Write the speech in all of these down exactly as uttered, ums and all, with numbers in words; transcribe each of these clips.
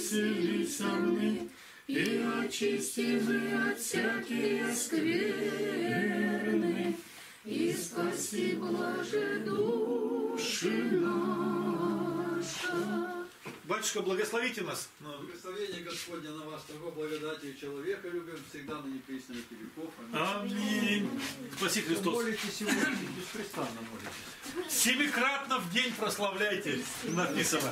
веселись мы, и очистимы от всякие скверны, и спаси, блаже, души наша. Батюшка, благословите нас. Благословение Господня на вас, того благодати человека любим, всегда на непресно веки веков. Аминь. Спаси Христос. Молитесь сегодня, беспрестанно молитесь. Семикратно в день прославляйте, написано.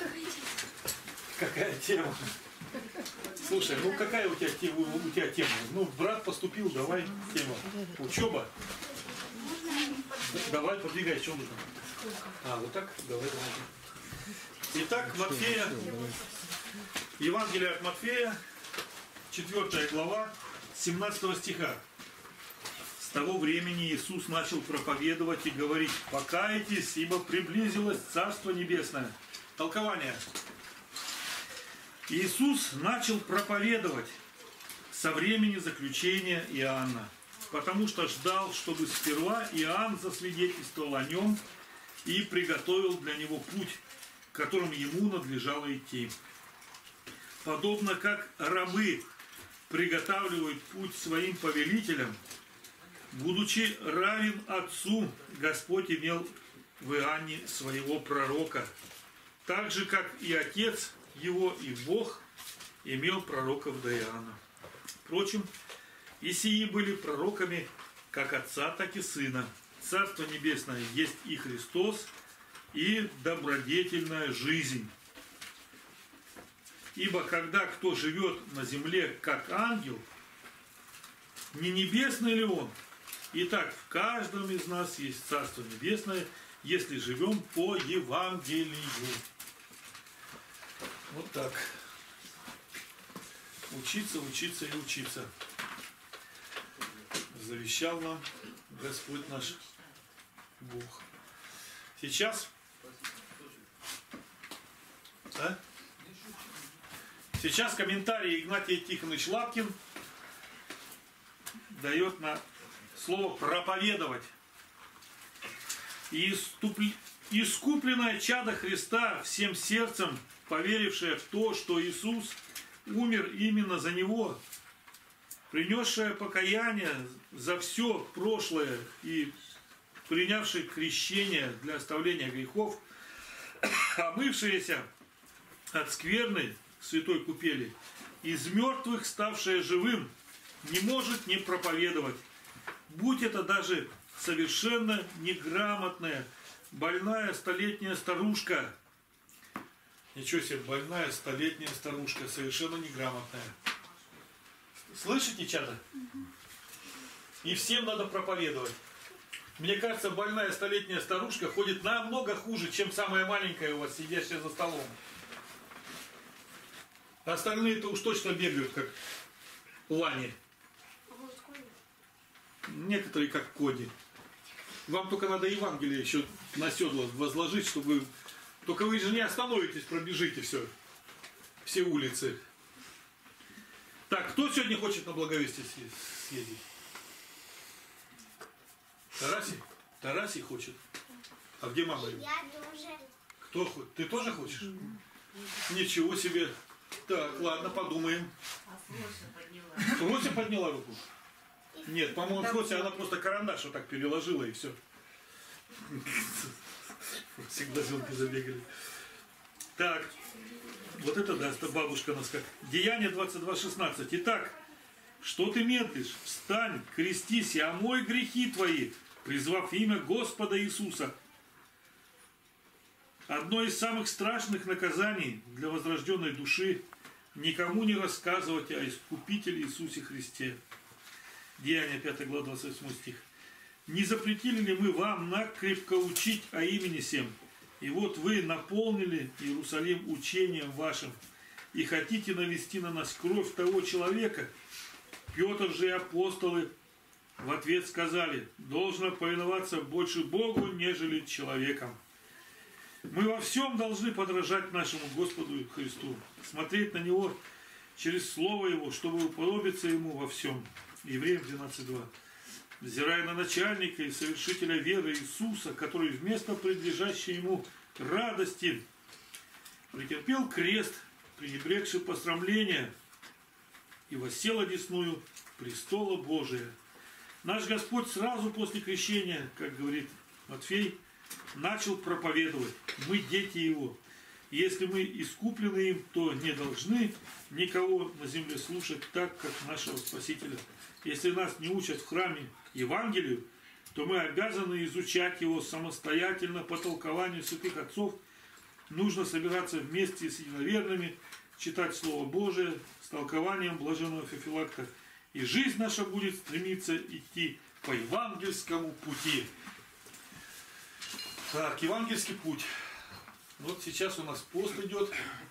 Какая тема? Слушай, ну какая у тебя, у тебя тема? Ну, брат поступил, давай тема. Учеба. Давай, подвигай, что нужно. А, вот так? Давай, давай. Итак, Матфея, Евангелие от Матфея, четвёртая глава, семнадцатого стиха. С того времени Иисус начал проповедовать и говорить: покайтесь, ибо приблизилось Царство Небесное. Толкование. Иисус начал проповедовать со времени заключения Иоанна, потому что ждал, чтобы сперва Иоанн засвидетельствовал о нем и приготовил для него путь, которым ему надлежало идти. Подобно как рабы приготавливают путь своим повелителям, будучи равен Отцу, Господь имел в Иоанне своего пророка, так же, как и Отец его и Бог имел пророков до Иоанна. Впрочем, и сии были пророками как Отца, так и Сына. Царство Небесное есть и Христос, и добродетельная жизнь. Ибо когда кто живет на земле как ангел, не небесный ли он? Итак, в каждом из нас есть Царство Небесное, если живем по Евангелию. Вот так. Учиться, учиться и учиться. Завещал нам Господь наш Бог. Сейчас, да? Сейчас комментарий Игнатий Тихонович Лапкин дает на слово проповедовать. И искупленное чадо Христа, всем сердцем поверившее в то, что Иисус умер именно за него, принесшее покаяние за все прошлое и принявший крещение для оставления грехов, омывшиеся от скверны святой купели, из мертвых ставшее живым, не может не проповедовать, будь это даже совершенно неграмотная, больная столетняя старушка. Ничего себе, больная столетняя старушка, совершенно неграмотная. Слышите, чадо? И всем надо проповедовать. Мне кажется, больная столетняя старушка ходит намного хуже, чем самая маленькая у вас, сидящая за столом. Остальные-то уж точно бегают, как лани. Некоторые, как кони. Вам только надо Евангелие еще на седло возложить, чтобы... Только вы же не остановитесь, пробежите все. Все улицы. Так, кто сегодня хочет на благовестие съездить? Тарасий? Тарасий хочет. А где мама? Я тоже. Кто хочет? Ты тоже хочешь? Mm-hmm. Ничего себе. Так, ладно, подумаем. А Фрося подняла. Фрося подняла руку? Нет, по-моему, Фрося, она просто карандаш вот так переложила и все. Всегда звонки забегали. Так, вот это да, бабушка нас как. Деяние двадцать два шестнадцать. Итак, что ты медлишь? Встань, крестись и омой грехи твои, призвав имя Господа Иисуса. Одно из самых страшных наказаний для возрожденной души — никому не рассказывать о Искупителе Иисусе Христе. Деяние пятая глава двадцать восьмой стих. Не запретили ли мы вам накрепко учить о имени сем? И вот вы наполнили Иерусалим учением вашим и хотите навести на нас кровь того человека. Петр же и апостолы в ответ сказали: должно повиноваться больше Богу, нежели человеком. Мы во всем должны подражать нашему Господу Христу, смотреть на Него через Слово Его, чтобы уподобиться Ему во всем. Евреям двенадцать два. Взирая на начальника и совершителя веры Иисуса, который вместо предлежащей Ему радости претерпел крест, пренебрегший посрамления, и воссел одесную престола Божия. Наш Господь сразу после крещения, как говорит Матфей, начал проповедовать. Мы дети Его. И если мы искуплены им, то не должны никого на земле слушать так, как нашего Спасителя. Если нас не учат в храме Евангелию, то мы обязаны изучать его самостоятельно по толкованию святых отцов. Нужно собираться вместе с единоверными, читать Слово Божие с толкованием блаженного Феофилакта. И жизнь наша будет стремиться идти по евангельскому пути. Так, евангельский путь. Вот сейчас у нас пост идет,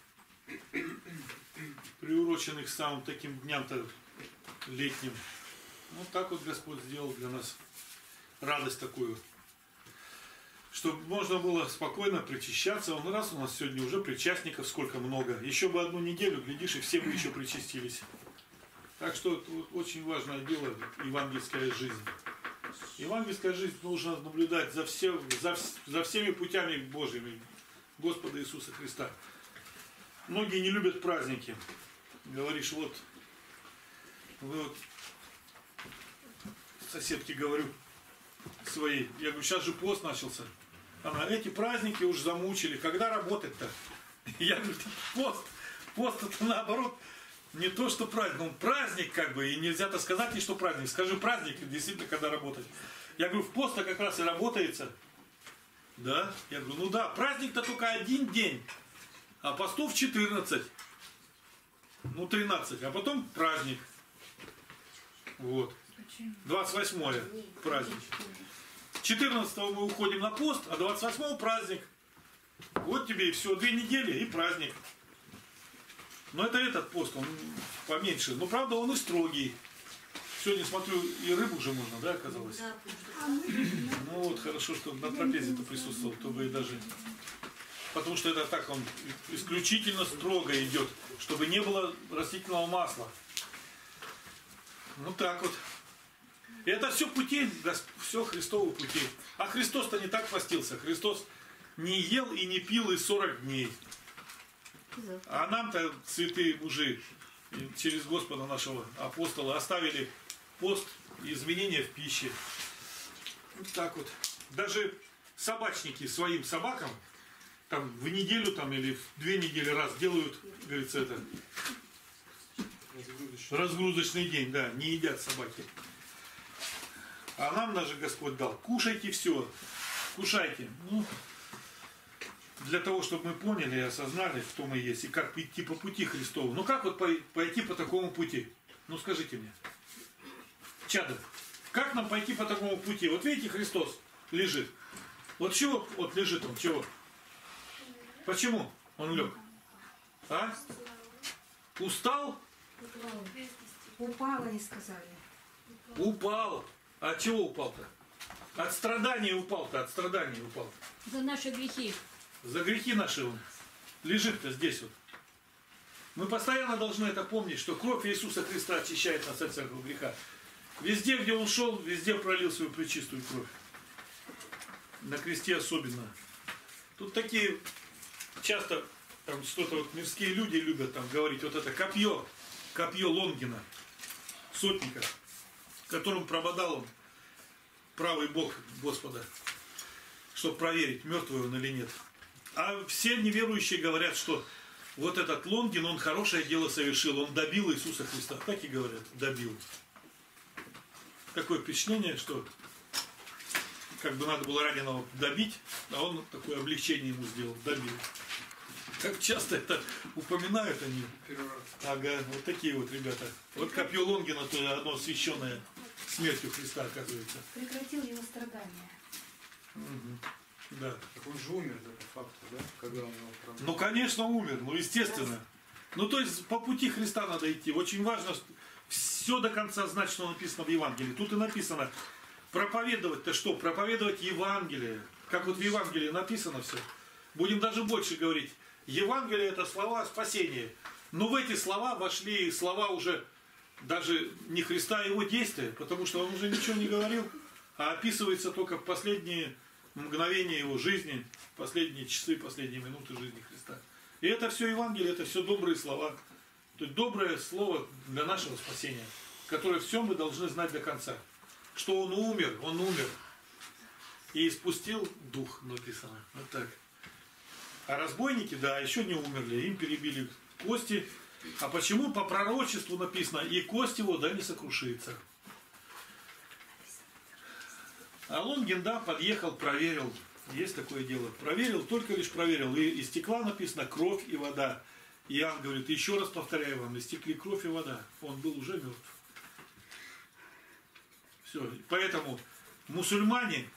приуроченный к самым таким дням-то летним. Вот так вот Господь сделал для нас радость такую, чтобы можно было спокойно причащаться. Он раз у нас сегодня уже причастников сколько много. Еще бы одну неделю, глядишь, и все бы еще причастились. Так что это очень важное дело, евангельская жизнь. Евангельская жизнь нужно наблюдать за, все, за, за всеми путями Божьими Господа Иисуса Христа. Многие не любят праздники. Говоришь, вот, вы вот соседке говорю своей, я говорю, сейчас же пост начался. Она, эти праздники уж замучили, когда работать-то? Я говорю, пост, пост это наоборот, не то, что праздник, он праздник как бы, и нельзя-то сказать не что праздник. Скажи праздник, действительно, когда работать. Я говорю, в пост-то как раз и работается. Да? Я говорю, ну да, праздник-то только один день, а постов четырнадцать. Ну, тринадцать, а потом праздник. Вот. двадцать восьмое праздник. четырнадцатого мы уходим на пост, а двадцать восьмого праздник. Вот тебе и все, две недели и праздник. Но это этот пост, он поменьше. Но правда он и строгий. Сегодня смотрю, и рыбу уже можно, да, оказалось? Ну вот, хорошо, что на трапезе-то присутствовал, то бы и даже... Потому что это так, он исключительно строго идет, чтобы не было растительного масла. Ну так вот. И это все пути, все Христовы пути. А Христос-то не так постился. Христос не ел и не пил и сорок дней. А нам-то, святые мужи, через Господа нашего апостола, оставили пост и изменения в пище. Вот так вот. Даже собачники своим собакам там в неделю там, или в две недели раз делают, говорится, это разгрузочный, разгрузочный день, да, не едят собаки. А нам даже Господь дал, кушайте все, кушайте. Ну, для того, чтобы мы поняли и осознали, кто мы есть, и как идти по пути Христову. Ну как вот пойти по такому пути? Ну скажите мне, чадо, как нам пойти по такому пути? Вот видите, Христос лежит. Вот чего вот лежит он, чего? Почему он лег? А? Устал? Упал, они сказали. Упал. А от чего упал-то? От страдания упал-то, от страдания упал. За наши грехи. За грехи наши он лежит-то здесь вот. Мы постоянно должны это помнить, что кровь Иисуса Христа очищает нас от всякого греха. Везде, где он шел, везде пролил свою пречистую кровь. На кресте особенно. Тут такие часто там что-то вот мирские люди любят там говорить, вот это копье, копье Лонгина, сотника, которым прободал он правый бок Господа, чтобы проверить, мертвый он или нет. А все неверующие говорят, что вот этот Лонгин, он хорошее дело совершил, он добил Иисуса Христа. Так и говорят, добил. Такое впечатление, что как бы надо было раненого добить, а он такое облегчение ему сделал, добил. Как часто это упоминают они. Ага, вот такие вот ребята. Вот копье Лонгина, то одно освященное смертью Христа, оказывается. Прекратил его страдания. Угу. Да. Так он же умер, да, по факту, да? Когда он его оправдал. Ну, конечно, умер, ну, естественно. Ну, то есть, по пути Христа надо идти. Очень важно все до конца знать, что написано в Евангелии. Тут и написано, проповедовать-то что? Проповедовать Евангелие. Как вот в Евангелии написано все. Будем даже больше говорить. Евангелие — это слова спасения. Но в эти слова вошли слова уже даже не Христа, а его действия. Потому что он уже ничего не говорил, а описывается только в последние мгновения его жизни, последние часы, последние минуты жизни Христа. И это все Евангелие, это все добрые слова. То есть доброе слово для нашего спасения, которое все мы должны знать до конца. Что Он умер, Он умер. И испустил дух, написано. Вот так. А разбойники, да, еще не умерли. Им перебили кости. А почему? По пророчеству написано, и кость его да не сокрушится. А Лонгин, да, подъехал, проверил. Есть такое дело. Проверил, только лишь проверил. И истекла, написано, кровь и вода. И Иоанн говорит, еще раз повторяю вам, истекли кровь и вода. Он был уже мертв. Все. Поэтому мусульмане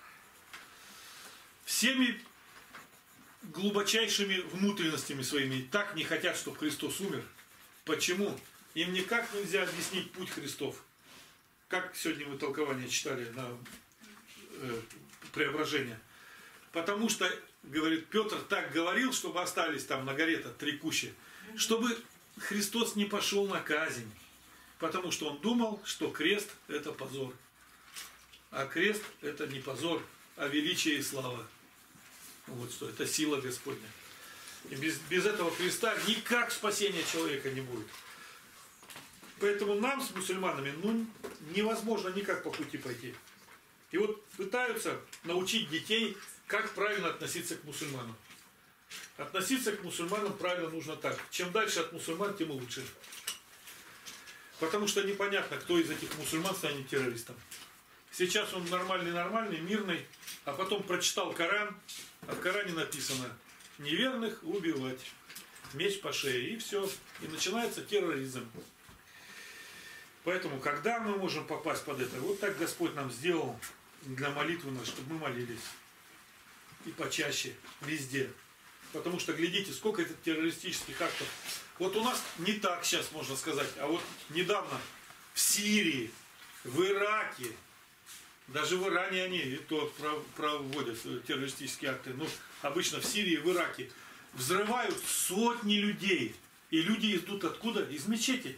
всеми глубочайшими внутренностями своими так не хотят, чтобы Христос умер. Почему? Им никак нельзя объяснить путь Христов. Как сегодня мы толкование читали на э, преображение. Потому что, говорит, Петр так говорил, чтобы остались там на горе-то три кущи, чтобы Христос не пошел на казнь. Потому что он думал, что крест это позор. А крест это не позор, а величие и слава. Вот что, это сила Господня. И без, без этого креста никак спасения человека не будет. Поэтому нам с мусульманами ну, невозможно никак по пути пойти. И вот пытаются научить детей, как правильно относиться к мусульманам. Относиться к мусульманам правильно нужно так. Чем дальше от мусульман, тем лучше. Потому что непонятно, кто из этих мусульман станет террористом. Сейчас он нормальный-нормальный, мирный, а потом прочитал Коран, а в Коране написано «неверных убивать, меч по шее», и все. И начинается терроризм. Поэтому, когда мы можем попасть под это? Вот так Господь нам сделал для молитвы, чтобы мы молились. И почаще, везде. Потому что, глядите, сколько это террористических актов. Вот у нас не так сейчас можно сказать, а вот недавно в Сирии, в Ираке, даже в Иране они и то проводят террористические акты. Ну, обычно в Сирии, в Ираке взрывают сотни людей. И люди идут откуда? Из мечети.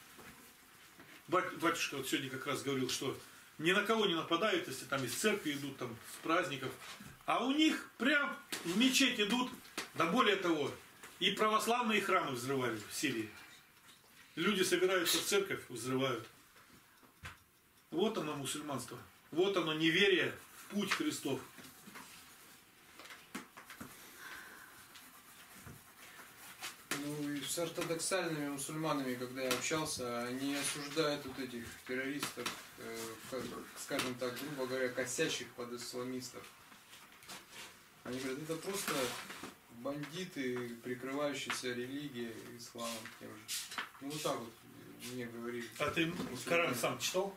Батюшка вот сегодня как раз говорил, что ни на кого не нападают, если там из церкви идут, там, с праздников. А у них прям в мечеть идут, да более того, и православные храмы взрывали в Сирии. Люди собираются в церковь, взрывают. Вот оно мусульманство. Вот оно неверие в путь Христов. Ну и с ортодоксальными мусульманами, когда я общался, они осуждают вот этих террористов, э, как, скажем так, грубо говоря, косящих под исламистов. Они говорят, это просто бандиты, прикрывающиеся религией, исламом тем же. Ну вот так вот мне говорили. А ты Коран сам читал?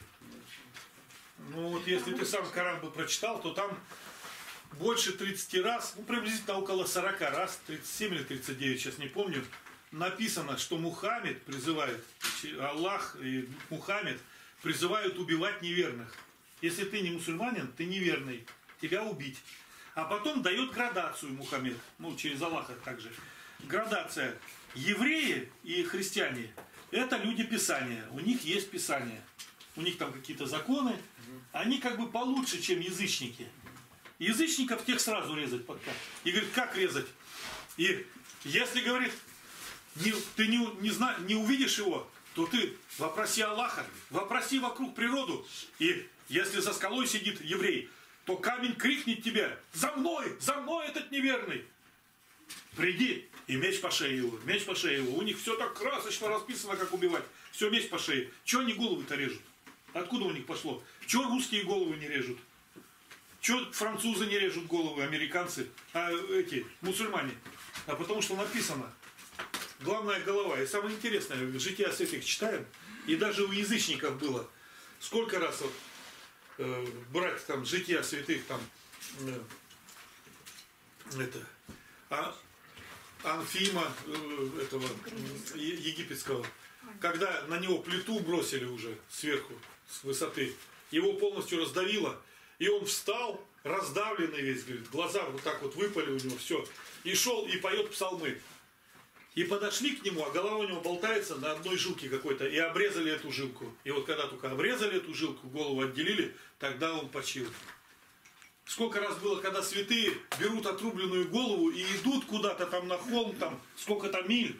Ну вот если ты сам Коран бы прочитал, то там больше тридцати раз, ну приблизительно около сорока раз, тридцать семь или тридцать девять, сейчас не помню, написано, что Мухаммед призывает, Аллах и Мухаммед призывают убивать неверных. Если ты не мусульманин, ты неверный, тебя убить. А потом дает градацию Мухаммед, ну через Аллаха также. Градация. Евреи и христиане – это люди Писания, у них есть Писание. У них там какие-то законы, они как бы получше, чем язычники. Язычников тех сразу резать пока. И говорит, как резать? И если, говорит, не, ты не, не, зна, не увидишь его, то ты вопроси Аллаха, вопроси вокруг природу. И если за скалой сидит еврей, то камень крикнет тебе: за мной, за мной этот неверный. Приди, и меч по шее его, меч по шее его. У них все так красочно расписано, как убивать. Все, меч по шее. Чего они головы-то режут? Откуда у них пошло? Чего русские головы не режут? Чего французы не режут головы, американцы, а эти, мусульмане? А потому что написано, главная голова. И самое интересное, жития святых читаем, и даже у язычников было. Сколько раз вот, э, брать там жития святых, там, э, это, а, Анфима, э, этого, э, египетского, когда на него плиту бросили уже сверху, с высоты, его полностью раздавило, и он встал, раздавленный весь, говорит, глаза вот так вот выпали у него, все, и шел и поет псалмы. И подошли к нему, а голова у него болтается на одной жилке какой-то, и обрезали эту жилку. И вот когда только обрезали эту жилку, голову отделили, тогда он почил. Сколько раз было, когда святые берут отрубленную голову и идут куда-то там на холм, там сколько-то миль,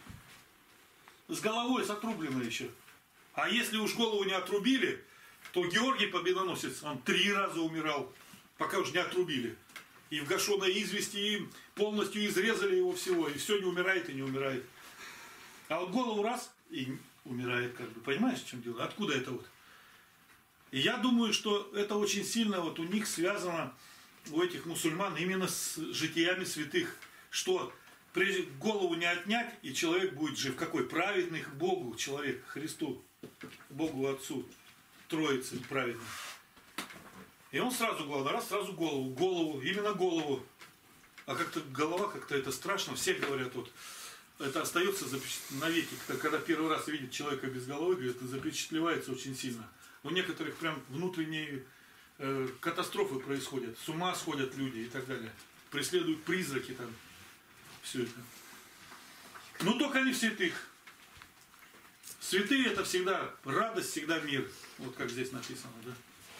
с головой с отрубленной еще. А если уж голову не отрубили, то Георгий Победоносец, он три раза умирал, пока уж не отрубили. И в гашеной извести им полностью изрезали его всего, и все не умирает и не умирает. А вот голову раз и умирает, как бы. Понимаешь, в чем дело? Откуда это вот? И я думаю, что это очень сильно вот у них связано, у этих мусульман, именно с житиями святых, что прежде голову не отнять, и человек будет жив. Какой? Праведный к Богу человек, Христу, Богу Отцу, Троице праведный. И он сразу, главное, раз, сразу голову, голову, именно голову. А как-то голова, как-то это страшно, все говорят, вот, это остается навеки, когда первый раз видит человека без головы, говорит, это запечатлевается очень сильно. У некоторых прям внутренние э, катастрофы происходят, с ума сходят люди и так далее. Преследуют призраки там, все это. Но только не святых. Святые это всегда радость, всегда мир. Вот как здесь написано, да.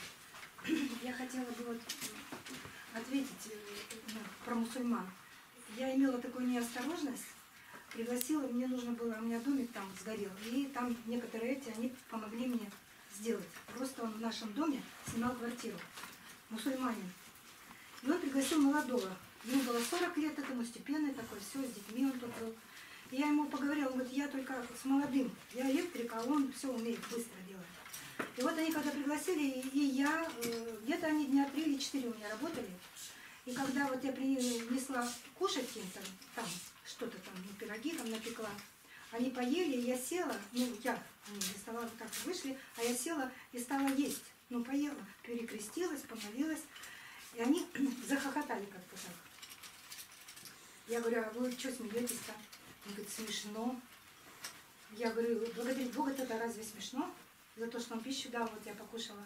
Я хотела бы вот ответить ну, про мусульман. Я имела такую неосторожность, пригласила, мне нужно было, у меня домик там сгорел, и там некоторые эти, они помогли мне сделать. Просто он в нашем доме снимал квартиру, мусульманин. И он пригласил молодого, ему было сорок лет, этому степенный такой, все, с детьми он тут был. И я ему поговорила, он говорит, я только с молодым, я электрик, а он все умеет быстро делать. И вот они когда пригласили, и я, где-то они дня три или четыре у меня работали, и когда вот я принесла кушать им там, там что-то там, пироги там напекла, они поели, и я села, ну я, они не стала, так вышли, а я села и стала есть, ну поела, перекрестилась, помолилась, и они захохотали как-то так. Я говорю, а вы что смеетесь-то? Он говорит, смешно. Я говорю, благодарить Бога, это разве смешно? За то, что он пищу дал, вот я покушала.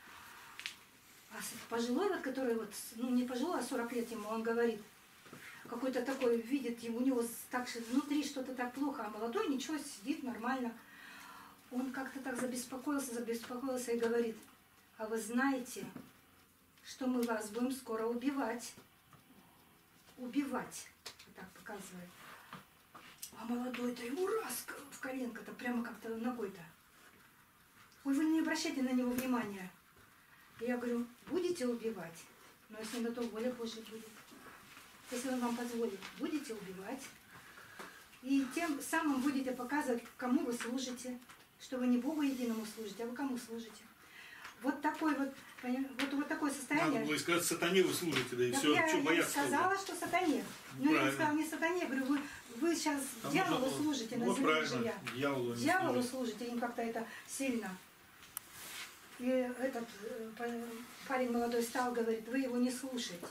А пожилой, вот, который вот, ну не пожилой, а сорок лет ему, он говорит, какой-то такой, видит, у него так внутри что-то так плохо, а молодой ничего, сидит нормально. Он как-то так забеспокоился, забеспокоился и говорит, а вы знаете, что мы вас будем скоро убивать. Убивать. Вот так показывает. А молодой-то ему раз в коленко-то, прямо как-то ногой-то. Ой, вы не обращайте на него внимания. Я говорю, будете убивать, но если на то воля Божья будет. Если он вам позволит, будете убивать. И тем самым будете показывать, кому вы служите, что вы не Богу единому служите, а вы кому служите. Вот такой вот, вот, вот такое состояние. Надо было сказать, сатане вы служите, да и так все, я, что я бояться. сказала, что сатане. Но я не сказала не сатане, я говорю, вы, вы сейчас Там дьяволу нужно, служите, вот на земле правильно, живя. Дьяволу, Дьяволу служите, им как-то это сильно. И этот парень молодой стал, говорит, вы его не слушайте.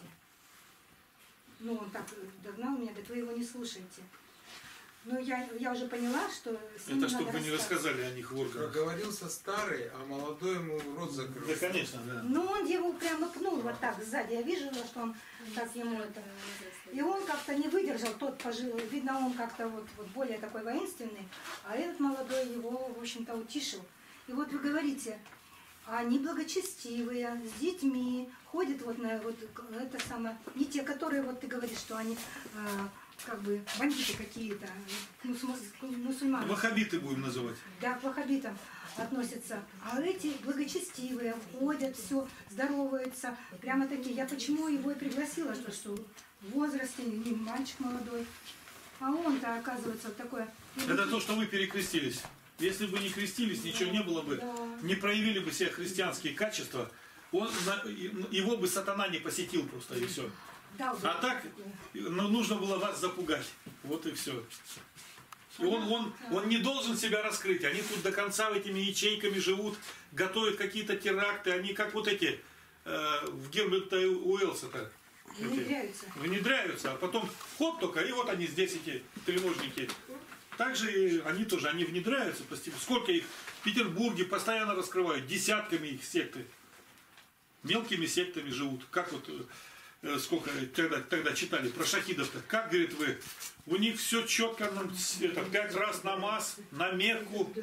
Ну, он так догнал меня, говорит, вы его не слушайте. Ну, я, я уже поняла, что с ним это чтобы вы не расстаться. рассказали о них в органах. Проговорился старый, а молодой ему рот закрыл. Да, конечно, да. Ну, он его прямо пнул вот так сзади. Я вижу, что он так ему это... И он как-то не выдержал, тот пожил. Видно, он как-то вот, вот более такой воинственный, а этот молодой его, в общем-то, утишил. И вот вы говорите, они благочестивые, с детьми, ходят вот на вот это самое... Не те, которые, вот ты говоришь, что они... Э, как бы бандиты какие-то, мусульмане. Ваххабиты будем называть. Да, к ваххабитам относятся. А эти благочестивые, ходят, все, здороваются. Прямо такие. Я почему его и пригласила, что, что в возрасте, не мальчик молодой. А он-то, оказывается, вот такое... Это то, что вы перекрестились. Если бы не крестились, ничего не было бы, да. не проявили бы все христианские качества, он, его бы сатана не посетил просто, и все. Да, А так, ну, нужно было вас запугать. Вот и все. И он, он, он не должен себя раскрыть. Они тут до конца этими ячейками живут, готовят какие-то теракты. Они как вот эти э, в Герберта Уэллса-то. Внедряются. Внедряются. А потом хоп только, и вот они здесь, эти тревожники. Также и они тоже, они внедряются постепенно. Сколько их в Петербурге постоянно раскрывают. Десятками их секты. Мелкими сектами живут. Как вот... Сколько тогда, тогда читали про шахидов-то. Как, говорит, вы, у них все четко, это, пять раз намаз, на Мекку.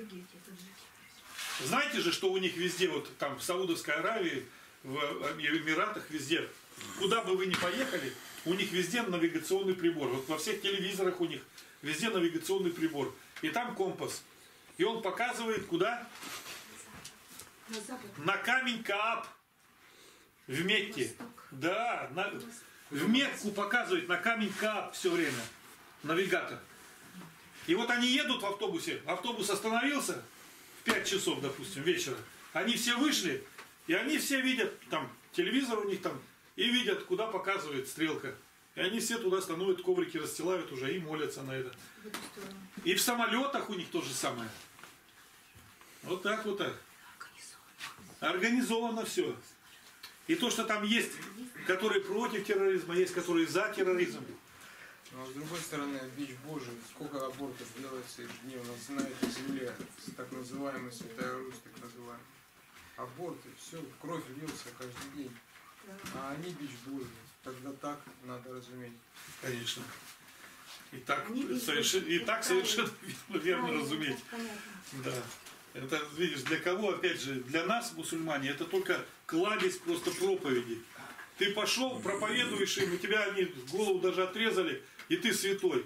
Знаете же, что у них везде, вот там в Саудовской Аравии, в Эмиратах, везде куда бы вы ни поехали, у них везде навигационный прибор. Вот во всех телевизорах у них везде навигационный прибор. И там компас. И он показывает куда? На запад. На камень Кааб. В Мекке. Да, на, в Мекку показывает на камень Кааб все время. Навигатор. И вот они едут в автобусе. Автобус остановился в пять часов, допустим, вечера. Они все вышли, и они все видят, там телевизор у них там, и видят, куда показывает стрелка. И они все туда становятся, коврики расстилают уже и молятся на это. И в самолетах у них то же самое. Вот так вот так. Организовано все. И то, что там есть, которые против терроризма, есть, которые за терроризм. Но с другой стороны, бич Божий, сколько абортов делается ежедневно на этой земле, так называемый Святая Русь, так называемый. Аборты, все, кровь льется каждый день. А они бич Божий. Тогда так надо разуметь. Конечно. И так, совершенно, и так совершенно верно разуметь. Да. Это, видишь, для кого, опять же, для нас, мусульмане, это только кладезь просто проповеди. Ты пошел, проповедуешь им, и тебя они голову даже отрезали, и ты святой.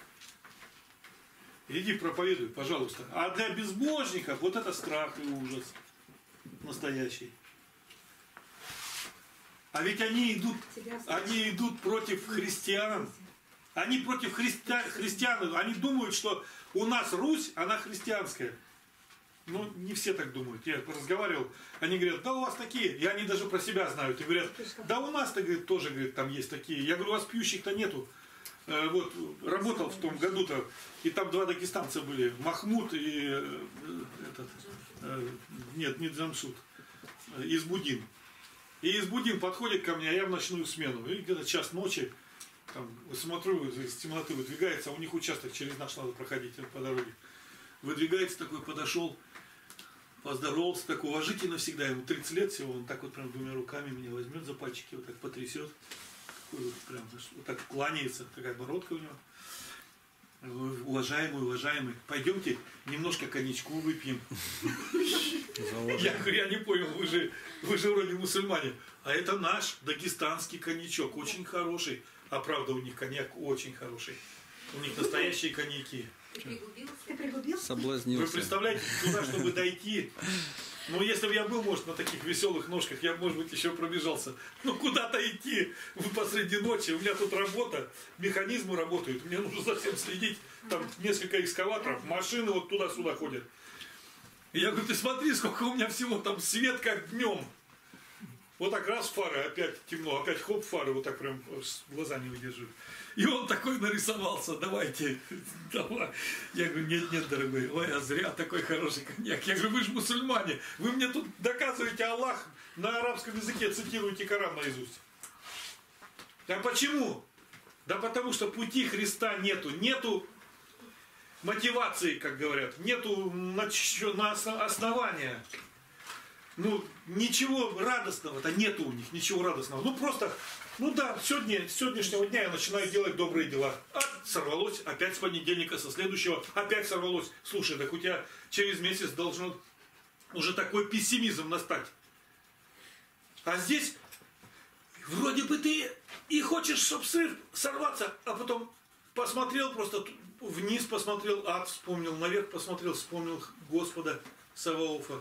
Иди проповедуй, пожалуйста. А для безбожников вот это страх и ужас настоящий. А ведь они идут, они идут против христиан. Они против христи... христиан. Они думают, что у нас Русь, она христианская. Ну, не все так думают. Я разговаривал, они говорят, да у вас такие. И они даже про себя знают. И говорят, да у нас-то, говорит, тоже, говорит, там есть такие. Я говорю, у вас пьющих-то нету. Э, вот, работал в том году-то, и там два дагестанца были. Махмуд и э, этот, э, нет, не Джамшут, э, Избудин. И Избудин подходит ко мне, а я в ночную смену. И где-то час ночи, там, смотрю, из темноты выдвигается, а у них участок через наш надо проходить по дороге. Выдвигается такой, подошел, поздоровался, так уважительно всегда, ему тридцать лет всего, он так вот прям двумя руками меня возьмет за пальчики, вот так потрясет, вот, прям, вот так кланяется, такая бородка у него. Уважаемый, уважаемый, пойдемте немножко коньячку выпьем. Я говорю, я не понял, вы же, вы же вроде мусульмане. А это наш дагестанский коньячок, очень хороший. А правда у них коньяк очень хороший. У них настоящие коньяки. Ты пригубился? Соблазнился. Вы представляете, туда, чтобы дойти. Ну, если бы я был, может, на таких веселых ножках, я, может быть, еще пробежался. Ну, куда-то идти посреди ночи. У меня тут работа, механизмы работают. Мне нужно за всем следить. Там несколько экскаваторов, машины вот туда-сюда ходят. И я говорю, ты смотри, сколько у меня всего там свет, как днем. Вот так раз фары, опять темно, опять хоп, фары, вот так прям глаза не выдерживают. И он такой нарисовался, давайте, давай. Я говорю, нет, нет, дорогой, ой, а зря такой хороший коньяк. Я говорю, вы же мусульмане, вы мне тут доказываете Аллах, на арабском языке цитируете Коран наизусть. А почему? Да потому что пути Христа нету, нету мотивации, как говорят, нету на основания. Ну, ничего радостного-то нету у них, ничего радостного. Ну, просто, ну да, сегодня, с сегодняшнего дня я начинаю делать добрые дела. А сорвалось, опять с понедельника, со следующего, опять сорвалось. Слушай, так у тебя через месяц должен уже такой пессимизм настать. А здесь, вроде бы ты и хочешь, чтобы срыв сорваться, а потом посмотрел просто вниз, посмотрел ад, вспомнил, наверх посмотрел, вспомнил Господа Саваофа.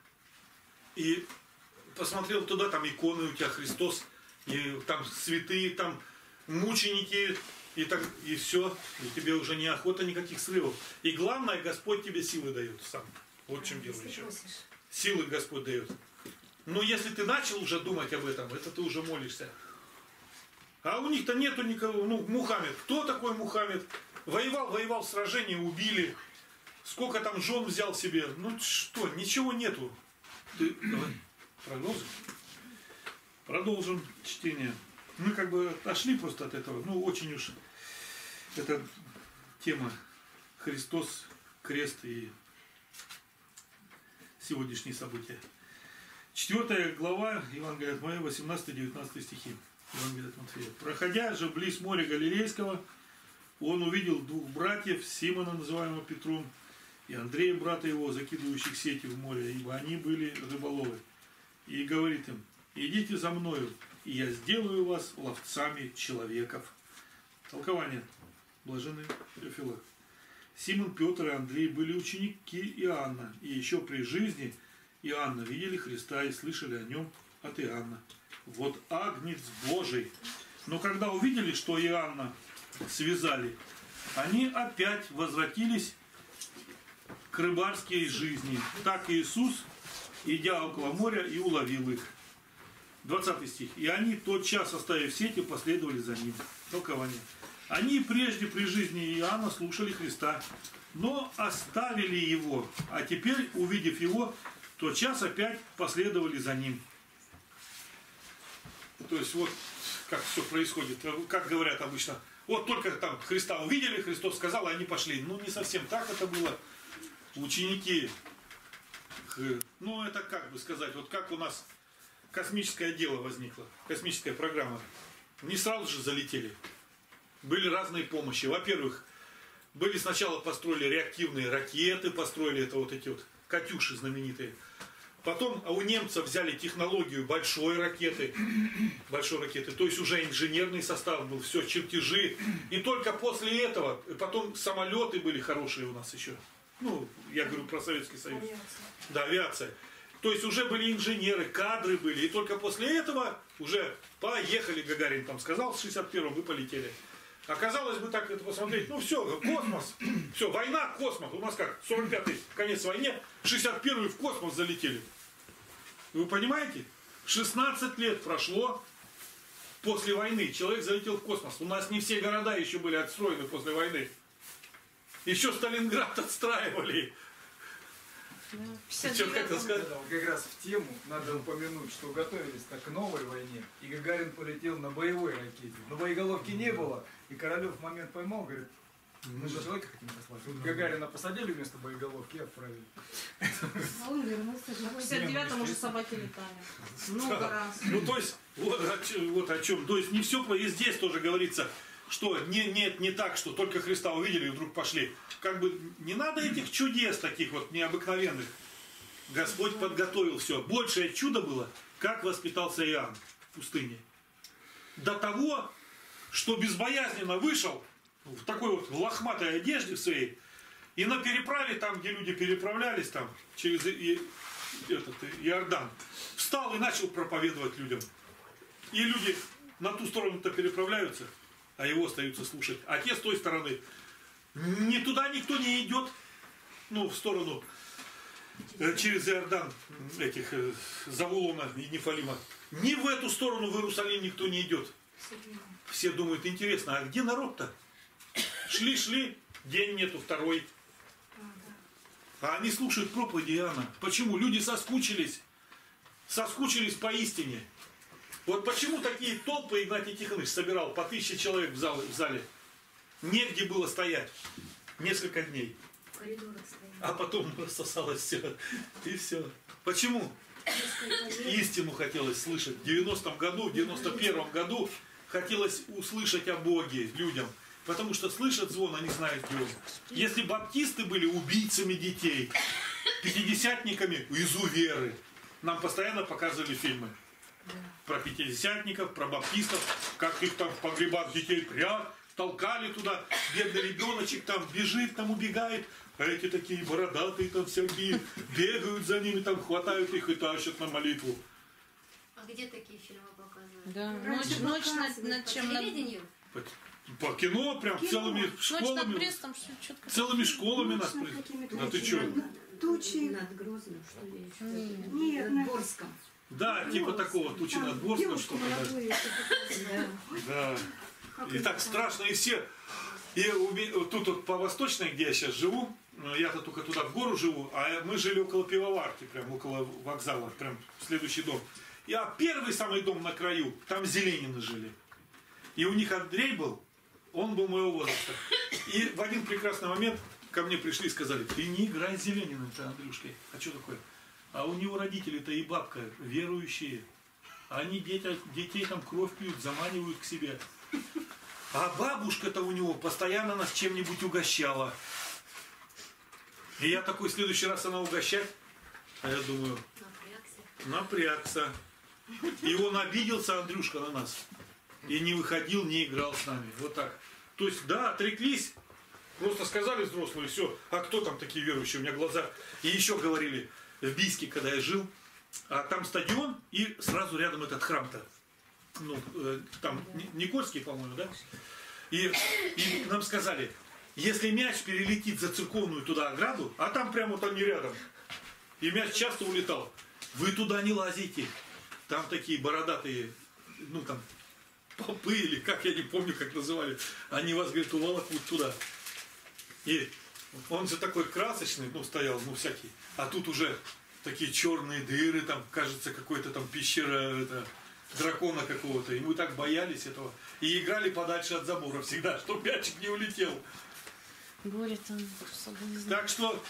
И посмотрел туда, там иконы у тебя, Христос, и там святые, там мученики, и, так, и все. И тебе уже не охота никаких срывов. И главное, Господь тебе силы дает сам. Вот в чем дело еще. Силы Господь дает. Но если ты начал уже думать об этом, это ты уже молишься. А у них-то нету никого. Ну, Мухаммед. Кто такой Мухаммед? Воевал, воевал в сражении, убили. Сколько там жен взял себе? Ну что, ничего нету. Ты, давай, продолжим. Продолжим чтение. Мы как бы отошли просто от этого. Ну, очень уж эта тема Христос, крест и сегодняшние события. Четвертая глава Евангелия от Матфея, восемнадцатый-девятнадцатый стихи. Евангелие от Матфея. Проходя же близ моря Галилейского, он увидел двух братьев, Симона, называемого Петром, и Андрея, брата его, закидывающих сети в море, ибо они были рыболовы. И говорит им, идите за мною, и я сделаю вас ловцами человеков. Толкование. Блаженный Феофила. Симон, Петр и Андрей были ученики Иоанна, и еще при жизни Иоанна видели Христа и слышали о нем от Иоанна. Вот агнец Божий. Но когда увидели, что Иоанна связали, они опять возвратились к рыбарской жизни. Так Иисус, идя около моря, и уловил их. двадцатый стих. И они, тотчас оставив сети, последовали за ним. Толкование. Они прежде при жизни Иоанна слушали Христа, но оставили его, а теперь, увидев его, тотчас опять последовали за ним. То есть вот как все происходит, как говорят обычно, вот только там Христа увидели, Христос сказал, и они пошли. Ну не совсем так это было. Ученики, ну это как бы сказать, вот как у нас космическое дело возникло, космическая программа. Не сразу же залетели. Были разные помощи. Во-первых, были сначала построили реактивные ракеты, построили это вот эти вот «Катюши» знаменитые. Потом а у немцев взяли технологию большой ракеты, большой ракеты, то есть уже инженерный состав был, все, чертежи. И только после этого, потом самолеты были хорошие у нас еще. Ну, я говорю про Советский Союз. Авиация. Да, авиация. То есть уже были инженеры, кадры были. И только после этого уже поехали, Гагарин там сказал, в шестьдесят первом мы полетели. Оказалось бы так это посмотреть, ну все, космос, все, война, космос. У нас как, сорок пятый, конец войны, шестьдесят первый в космос залетели. Вы понимаете? шестнадцать лет прошло после войны, человек залетел в космос. У нас не все города еще были отстроены после войны. Еще Сталинград отстраивали. Что хотел сказать? Как раз в тему надо упомянуть, что готовились так к новой войне, и Гагарин полетел на боевой ракете. Но боеголовки не было, и Королев в момент поймал, говорит, мы же человека хотим послать. Вот Гагарина посадили вместо боеголовки и отправили. А он вернулся В живой. шестьдесят девятом уже собаки летали. Много раз. Ну то есть, вот о, чем, вот о чем. То есть не все, и здесь тоже говорится, что не, нет, не так, что только Христа увидели и вдруг пошли. Как бы не надо этих чудес таких вот необыкновенных. Господь подготовил все. Большее чудо было, как воспитался Иоанн в пустыне. До того, что безбоязненно вышел в такой вот лохматой одежде своей, и на переправе, там, где люди переправлялись, там, через и, этот, Иордан, встал и начал проповедовать людям. И люди на ту сторону-то переправляются, а его остаются слушать. А те с той стороны, ни туда никто не идет, ну, в сторону, э, через Иордан, этих, э, Завулона и Нефалима. Ни в эту сторону, в Иерусалим, никто не идет. Все думают, интересно, а где народ-то? Шли-шли, день нету, второй. А они слушают проповеди Иоанна. Почему? Люди соскучились. Соскучились поистине. Вот почему такие толпы Игнатий Тихонович собирал по тысяче человек в зале, в зале. Негде было стоять несколько дней. В коридорах стояли. А потом рассосалось все. И все. Почему? Истину хотелось слышать. В девяностом году, в девяносто первом году хотелось услышать о Боге людям. Потому что слышат звон, они знают, где он. Если баптисты были убийцами детей, пятидесятниками изуверы, нам постоянно показывали фильмы. Про пятидесятников, про баптистов, как их там в погребах детей прят, толкали туда, бедный ребеночек там бежит, там убегает, а эти такие бородатые там всякие бегают за ними, там хватают их и тащат на молитву. А где такие фильмы показывают? Да, Раньше ночь, ночь над, показывали над По чем? Над, телевидению? По, по кино прям Кино. целыми ночь над школами, Брестом, что четко. целыми школами нас... Ночь при- над какими-то Да ты тучами. чё? Тучи. Над Грозным, что ли? еще? Нет, Над над- Борском. Да, типа такого, тучи Там над Борском, девушку что-то. Да. молодую еще показывали. Да. Как И это так там? страшно, и все. И у ме- тут вот по Восточной, где я сейчас живу, я-то только туда в гору живу, а мы жили около пивоварки, прям около вокзала, прям следующий дом. И а первый самый дом на краю, там Зеленины жили. И у них Андрей был, он был моего возраста. И в один прекрасный момент ко мне пришли и сказали: ты не играй с Зелениным-то, Андрюшкой. А что такое? А у него родители-то и бабка верующие. Они детей, детей там кровь пьют, заманивают к себе. А бабушка-то у него постоянно нас чем-нибудь угощала. И я такой, в следующий раз она угощать, а я думаю, Напрягся. напрягся. И он обиделся, Андрюшка, на нас. И не выходил, не играл с нами. Вот так. То есть, да, отреклись. Просто сказали взрослые, все. А кто там такие верующие? У меня глаза. И еще говорили, в Бийске, когда я жил, а там стадион, и сразу рядом этот храм-то. Ну, э, там Никольский, по-моему, да? И, и нам сказали, если мяч перелетит за церковную туда ограду, а там прямо вот они рядом, и мяч часто улетал, вы туда не лазите. Там такие бородатые, ну там, попы или как, я не помню, как называли, они вас, говорит, уволокут туда. И он же такой красочный, ну, стоял, ну, всякий. А тут уже такие черные дыры, там, кажется, какой-то там пещера, это, дракона какого-то. И мы так боялись этого. И играли подальше от забора всегда, чтобы мячик не улетел. Горе там особо не знаю. Так что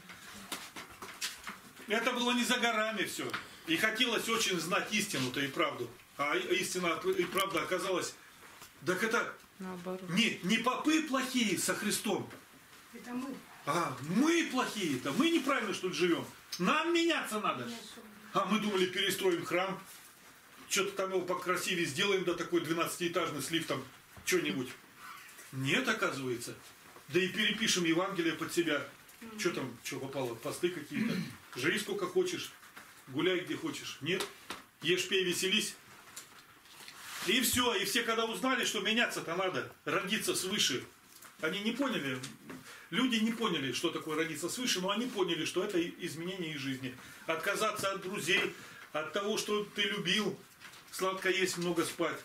это было не за горами все. И хотелось очень знать истину-то и правду. А истина и правда оказалась, так это Наоборот. не, не попы плохие со Христом, Это мы. а мы плохие-то, мы неправильно что ли живем. Нам меняться надо. А мы думали, перестроим храм, что-то там его покрасивее сделаем, да такой двенадцатиэтажный с лифтом, что-нибудь. Нет, оказывается. Да и перепишем Евангелие под себя. Что там, что попало, посты какие-то. Живи сколько хочешь, гуляй где хочешь. Нет, ешь, пей, веселись. И все, и все когда узнали, что меняться-то надо, родиться свыше. Они не поняли, люди не поняли, что такое родиться свыше, но они поняли, что это изменение их жизни. Отказаться от друзей, от того, что ты любил, сладко есть, много спать.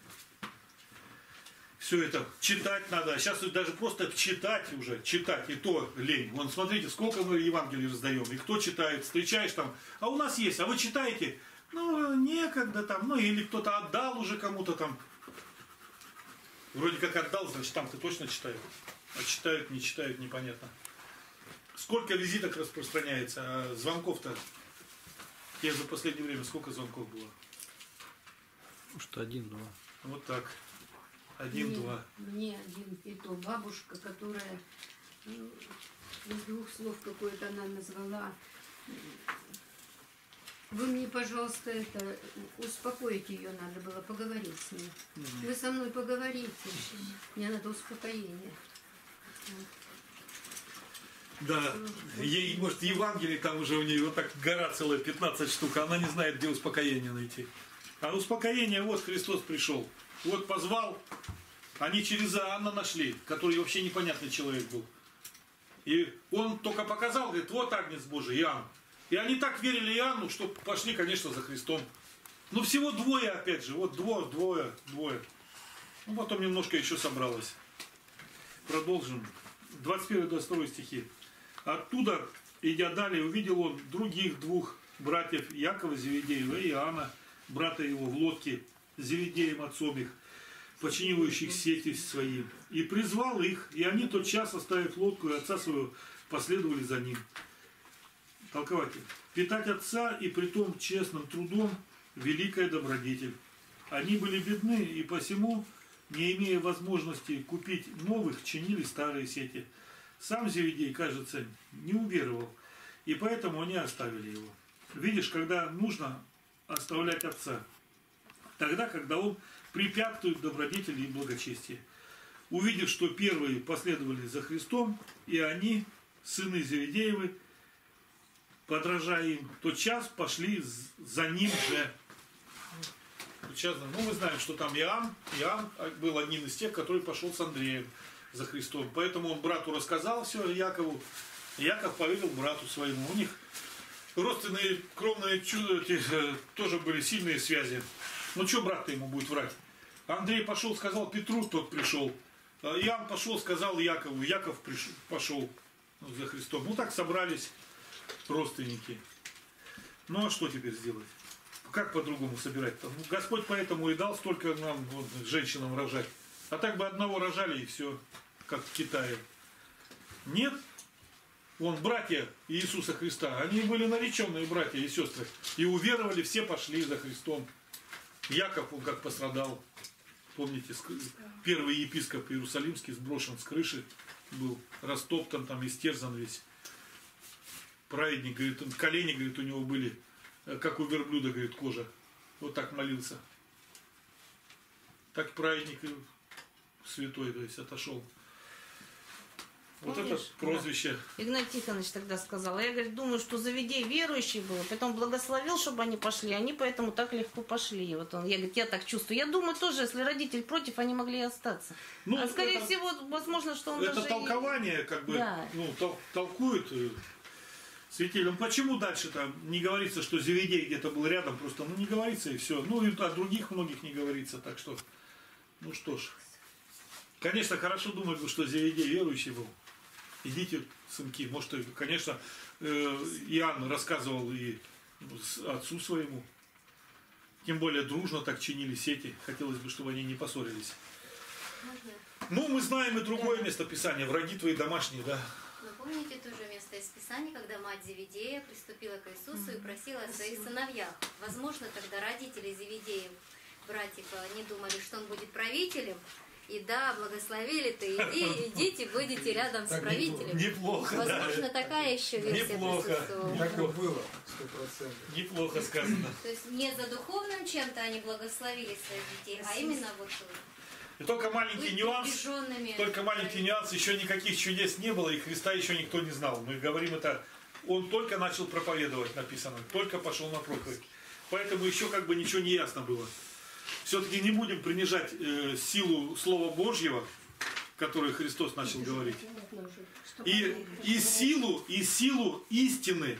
Все это читать надо. Сейчас даже просто читать уже, читать, и то лень. Вон, смотрите, сколько мы Евангелий раздаем, и кто читает, встречаешь там, а у нас есть, а вы читаете? Ну, некогда там, ну, или кто-то отдал уже кому-то там. Вроде как отдал, значит, там ты точно читаешь. А читают, не читают, непонятно. Сколько визиток распространяется, а звонков-то? Я за последнее время сколько звонков было? Может, один-два. Вот так. Один-два. Мне один и то бабушка, которая ну, из двух слов какое-то она назвала. Вы мне, пожалуйста, это успокоить ее надо было, поговорить с ней. Mm-hmm. Вы со мной поговорите. Мне надо успокоение. Да, ей, может, Евангелие там уже у нее вот так гора целая, пятнадцать штук, она не знает, где успокоение найти. А успокоение, вот Христос пришел. Вот позвал, они через Иоанна нашли, который вообще непонятный человек был. И он только показал, говорит, вот Агнец Божий, Иоанн. И они так верили Иоанну, что пошли, конечно, за Христом. Но всего двое, опять же, вот двое, двое, двое. Ну, потом немножко еще собралось. Продолжим. двадцать первый двадцать второй стихи. Оттуда, идя далее, увидел он других двух братьев Якова Зеведеева и Иоанна, брата его, в лодке с Зеведеем отцом их, починивающих сети свои. И призвал их, и они тотчас, оставив лодку и отца своего, последовали за ним. Толкователь. Питать отца и притом честным трудом великая добродетель. Они были бедны и посему, не имея возможности купить новых, чинили старые сети. Сам Зеведей, кажется, не уверовал, и поэтому они оставили его. Видишь, когда нужно оставлять отца, тогда, когда он препятствует добродетели и благочестию. Увидев, что первые последовали за Христом, и они, сыны Зеведеевы, подражая им, тотчас пошли за ним же. Сейчас, ну, мы знаем, что там Иоанн, Иоанн был одним из тех, который пошел с Андреем за Христом. Поэтому он брату рассказал все Якову. Яков поверил брату своему. У них родственные, кровные чудо, тоже были сильные связи. Ну, что брат-то ему будет врать? Андрей пошел, сказал Петру, тот пришел. Иоанн пошел, сказал Якову. Яков пришел, пошел за Христом. Ну, так собрались родственники. Ну, а что теперь сделать? Как по-другому собирать-то? Ну, Господь поэтому и дал столько нам, вот, женщинам рожать. А так бы одного рожали и все, как в Китае. Нет. Вон, братья Иисуса Христа, они были нареченные братья и сестры. И уверовали, все пошли за Христом. Яков, он как пострадал. Помните, первый епископ Иерусалимский сброшен с крыши, был растоптан, там истерзан весь. Праведник, говорит, колени, говорит, у него были, как у верблюда, говорит, кожа вот так молился. Так праведник святой, то есть отошел. Вот Помнишь, это прозвище. Игнат Тихонович тогда сказал. Я, говорит, думаю, что Завидей верующий был, потом благословил, чтобы они пошли, они поэтому так легко пошли. Вот он, я, говорит, я так чувствую. Я думаю тоже, если родитель против, они могли и остаться. Ну, а скорее это, всего, возможно, что он это даже толкование, и... как бы, да. ну, тол толкуют святитель. Ну, почему дальше там не говорится, что Завидей где-то был рядом, просто, ну, не говорится и все. Ну, и о других многих не говорится, так что, ну, что ж. Конечно, хорошо думать, что Завидей верующий был. Идите, сынки, может, конечно, Иоанн рассказывал и отцу своему. Тем более дружно так чинили сети. Хотелось бы, чтобы они не поссорились. Можно? Ну, мы знаем и другое место Писания. Враги твои домашние, да. Но помните тоже место из Писания, когда мать Завидея приступила к Иисусу и просила о своих сыновьях. Возможно, тогда родители Завидеев, братьев, не думали, что он будет правителем. И да, благословили-то, иди, идите, будете рядом с правителем. Неплохо, Возможно, да. такая еще версия Неплохо. присутствовала. Так и было, сто процентов. Неплохо сказано. То есть не за духовным чем-то они благословили своих детей, а именно вот И только маленький быть нюанс, приближенными. только маленький нюанс, еще никаких чудес не было, и Христа еще никто не знал. Мы говорим это, он только начал проповедовать, написано, только пошел на проповедь. Поэтому еще как бы ничего не ясно было. Все-таки не будем принижать э, силу Слова Божьего, которое Христос начал говорить. И, и силу, и силу истины.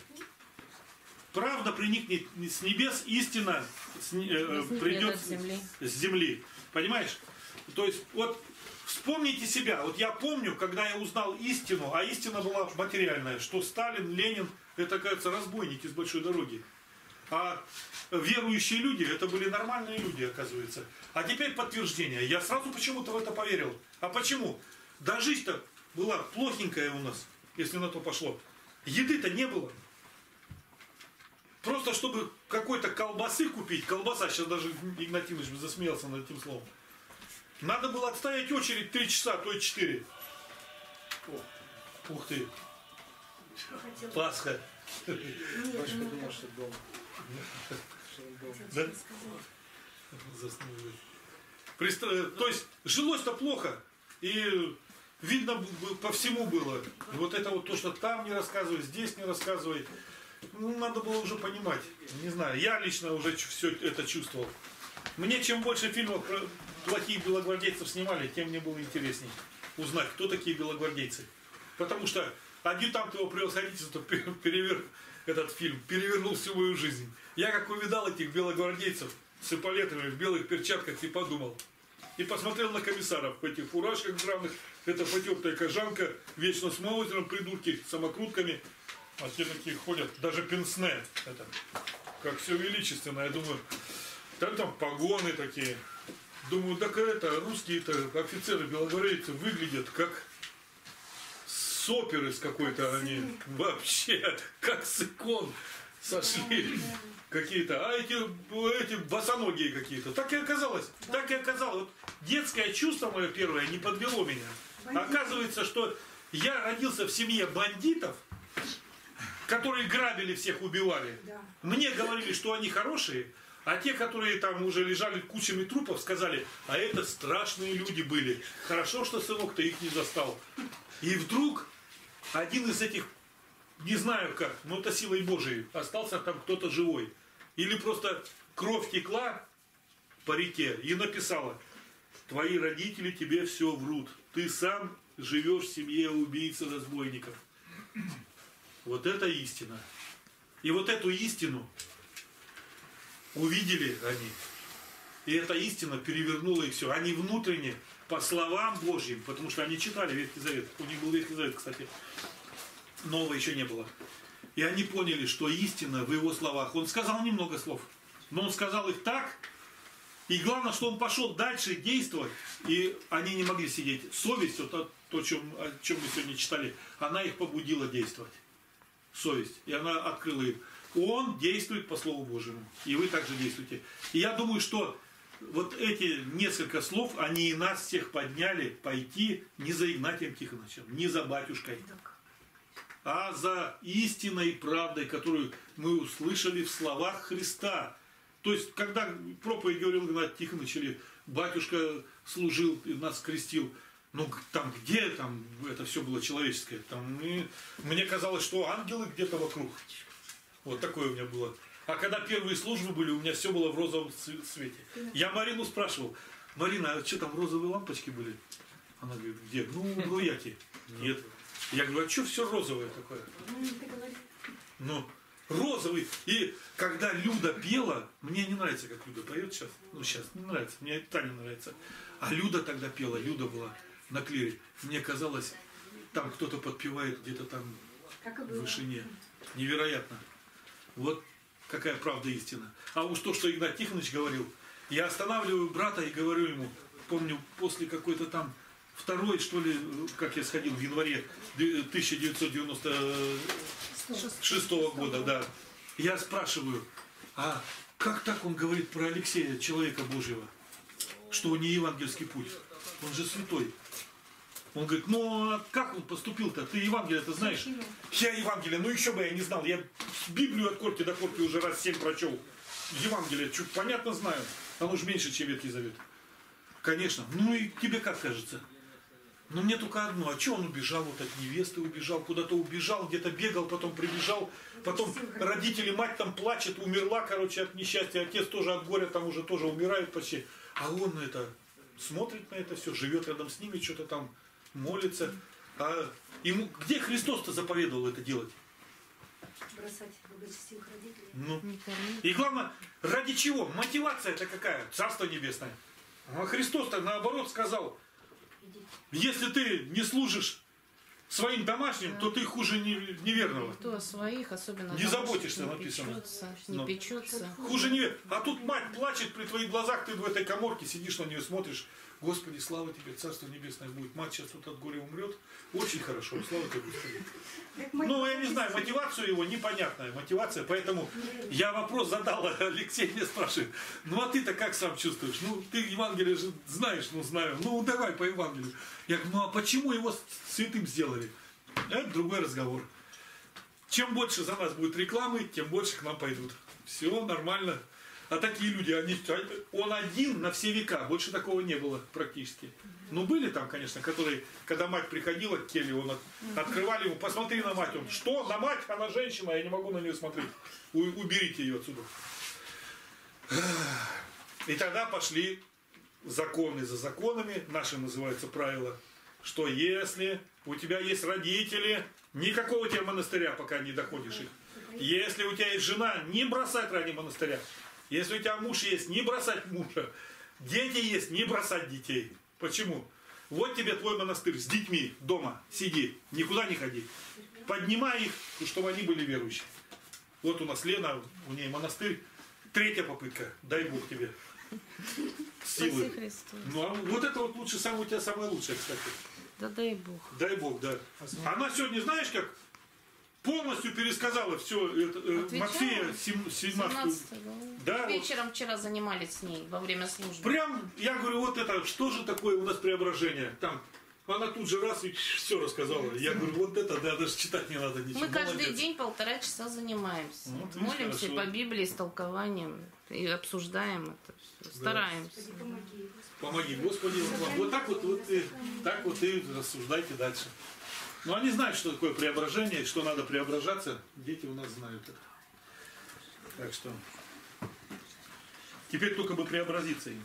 Правда приникнет с небес, истина с, э, придет с земли. с земли. Понимаешь? То есть, вот вспомните себя. Вот я помню, когда я узнал истину, а истина была материальная, что Сталин, Ленин, это, кажется, разбойники с большой дороги. А верующие люди, это были нормальные люди, оказывается. А теперь подтверждение. Я сразу почему-то в это поверил. А почему? Да жизнь-то была плохенькая у нас, если на то пошло. Еды-то не было. Просто чтобы какой-то колбасы купить, колбаса, сейчас даже Игнатьевич засмеялся над этим словом. Надо было отстоять очередь три часа, то и четыре. Ух ты. Пасха. Больше подумал, что дома. Да? Заснули. Пристро... То есть жилось-то плохо. И видно по всему было. И вот это вот то, что там не рассказывай, здесь не рассказывай. Ну, надо было уже понимать. Не знаю, я лично уже все это чувствовал. Мне чем больше фильмов про плохих белогвардейцев снимали, тем мне было интересней узнать, кто такие белогвардейцы. Потому что адъютант его превосходительства перевер... этот фильм, перевернул всю мою жизнь. Я как увидал этих белогвардейцев с эполетами в белых перчатках и подумал. И посмотрел на комиссаров в этих фуражках драных. Это потертая кожанка, вечно с молотером, придурки, самокрутками. А те такие ходят, даже пенсне. Это, как все величественно. Я думаю, там, там погоны такие. Думаю, так это, русские-то офицеры белогвардейцы выглядят как с оперы с какой-то они. Вообще, как с икон сошли. Какие-то, а эти, эти босоногие какие-то. Так и оказалось. Так и оказалось. Вот детское чувство мое первое не подвело меня. Оказывается, что я родился в семье бандитов, которые грабили всех, убивали. Мне говорили, что они хорошие, а те, которые там уже лежали кучами трупов, сказали, а это страшные люди были. Хорошо, что сынок ты их не застал. И вдруг один из этих, не знаю как, но это силой Божией, остался там кто-то живой. Или просто кровь текла по реке и написала, твои родители тебе все врут. Ты сам живешь в семье убийц и разбойников. Вот это истина. И вот эту истину увидели они. И эта истина перевернула их все. Они внутренне, по словам Божьим, потому что они читали Ветхий Завет. У них был Ветхий Завет, кстати. Нового еще не было. И они поняли, что истина в его словах. Он сказал немного слов, но он сказал их так. И главное, что он пошел дальше действовать. И они не могли сидеть. Совесть, вот то, о чем, о чем мы сегодня читали, она их побудила действовать. Совесть. И она открыла их. Он действует по Слову Божьему. И вы также действуете. И я думаю, что вот эти несколько слов, они и нас всех подняли пойти не за Игнатием Тихоновичем, не за батюшкой, а за истиной и правдой, которую мы услышали в словах Христа. То есть, когда проповедь говорил Игнат Тихонович, или батюшка служил и нас крестил, ну, там где там это все было человеческое? Там, и мне казалось, что ангелы где-то вокруг. Вот такое у меня было. А когда первые службы были, у меня все было в розовом цвете. Я Марину спрашивал: Марина, а что там розовые лампочки были? Она говорит: где? Ну, в Бруяке. Нет. Я говорю: а что все розовое такое? Ну, розовый. И когда Люда пела, мне не нравится, как Люда поет сейчас. Ну, сейчас не нравится, мне Таня нравится. А Люда тогда пела, Люда была на клире. Мне казалось, там кто-то подпевает где-то там в вышине. Невероятно. Вот какая правда истина. А уж то, что Игнат Тихонович говорил, я останавливаю брата и говорю ему, помню, после какой-то там второй, что ли, как я сходил в январе тысяча девятьсот девяносто шестого года, да, я спрашиваю: а как так он говорит про Алексея, человека Божьего, что не евангельский путь? Он же святой. Он говорит: ну а как он поступил-то? Ты Евангелие-то знаешь? Я Евангелие, ну еще бы я не знал. Я Библию от корки до корки уже раз семь прочел. Евангелие, чуть понятно знаю. Оно же меньше, чем Ветхий Завет. Конечно. Ну и тебе как кажется? Но мне только одно: а что он убежал, вот от невесты убежал, куда-то убежал, где-то бегал, потом прибежал, потом родители, мать там плачет, умерла, короче, от несчастья, отец тоже от горя, там уже тоже умирает почти. А он это смотрит на это все, живет рядом с ними, что-то там молится. А ему где Христос-то заповедовал это делать? Бросать благочестивых родителей. Ну. И главное, ради чего? Мотивация-то какая? Царство Небесное. А Христос-то наоборот сказал: если ты не служишь своим домашним, да, то ты хуже неверного. Кто о своих, особенно не заботишься, не написано. Печется, не Но. печется. Хуже неверного. А тут мать плачет при твоих глазах, ты в этой каморке сидишь, на нее смотришь. Господи, слава тебе, Царство Небесное будет. Мать сейчас вот от горя умрет. Очень хорошо, слава тебе, Господи. Ну, я не знаю, мотивацию его непонятная. Мотивация, поэтому я вопрос задал, Алексей мне спрашивает: ну а ты-то как сам чувствуешь? Ну, ты Евангелие же знаешь, ну знаю. Ну, давай по Евангелию. Я говорю: ну а почему его святым сделали? Это другой разговор. Чем больше за нас будет рекламы, тем больше к нам пойдут. Все нормально. А такие люди, они, он один на все века, больше такого не было практически. Ну, были там, конечно, которые, когда мать приходила к Келе, он от, открывали ему: посмотри на мать. Он: что? На мать? Она женщина, я не могу на нее смотреть. У, уберите ее отсюда. И тогда пошли законы за законами, наши называются правила, что если у тебя есть родители, никакого у тебя монастыря, пока не доходишь их. Если у тебя есть жена, не бросать ради монастыря. Если у тебя муж есть, не бросать мужа. Дети есть, не бросать детей. Почему? Вот тебе твой монастырь с детьми дома. Сиди, никуда не ходи. Поднимай их, чтобы они были верующие. Вот у нас Лена, у ней монастырь. Третья попытка. Дай Бог тебе силы. Ну, а вот это вот лучше, самое у тебя самое лучшее, кстати. Да дай Бог. Дай Бог, да. Она сегодня, знаешь как, полностью пересказала все это, э, Матфея семнадцатую. Да, вечером вот. Вчера занимались с ней во время службы. Прям, я говорю, вот это, что же такое у нас преображение? Там, она тут же раз и все рассказала. Я говорю, вот это, да, даже читать не надо ничего. Мы каждый Молодец. День полтора часа занимаемся. Вот, молимся хорошо. по Библии, с толкованием. И обсуждаем это все. Стараемся. Помоги, Господи. Вот, вот так вот, вот и, так вот и рассуждайте дальше. Но они знают, что такое преображение, что надо преображаться. Дети у нас знают это. Так что теперь только бы преобразиться им.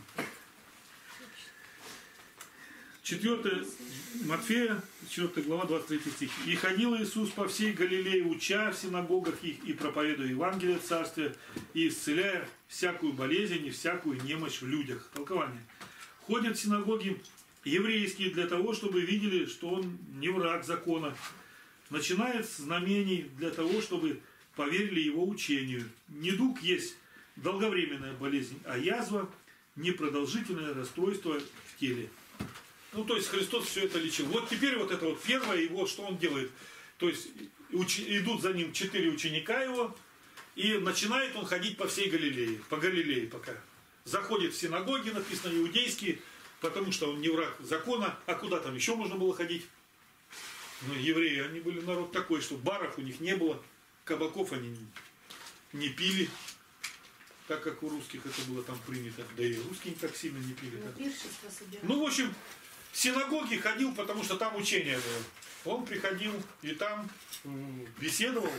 четвёртое Матфея, четвёртая глава, двадцать третий стих. «И ходил Иисус по всей Галилее, уча в синагогах их и проповедуя Евангелие Царствия, и исцеляя всякую болезнь и всякую немощь в людях». Толкование. Ходят в синагоги еврейские для того, чтобы видели, что он не враг закона. Начинает с знамений для того, чтобы поверили его учению. Недуг есть долговременная болезнь, а язва – непродолжительное расстройство в теле. Ну, то есть Христос все это лечил. Вот теперь вот это вот первое его, что он делает. То есть уч, идут за ним четыре ученика его, и начинает он ходить по всей Галилее, по Галилее пока. Заходит в синагоги, написано иудейские, потому что он не враг закона. А куда там еще можно было ходить? Ну, евреи, они были народ такой, что баров у них не было, кабаков они не, не пили. так как у русских это было там принято. Да и русские так сильно не пили. На пиршество собирали. Ну, в общем, в синагоги ходил, потому что там учение было. Он приходил и там м, беседовал.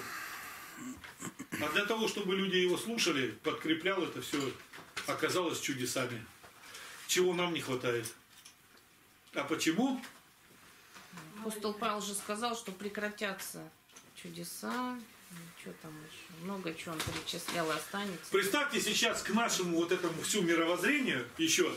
А для того, чтобы люди его слушали, подкреплял это все, оказалось чудесами. Чего нам не хватает. А почему? Апостол Павел же сказал, что прекратятся чудеса. Что там еще? Много чего он перечислял и останется. Представьте сейчас к нашему вот этому всю мировоззрению еще,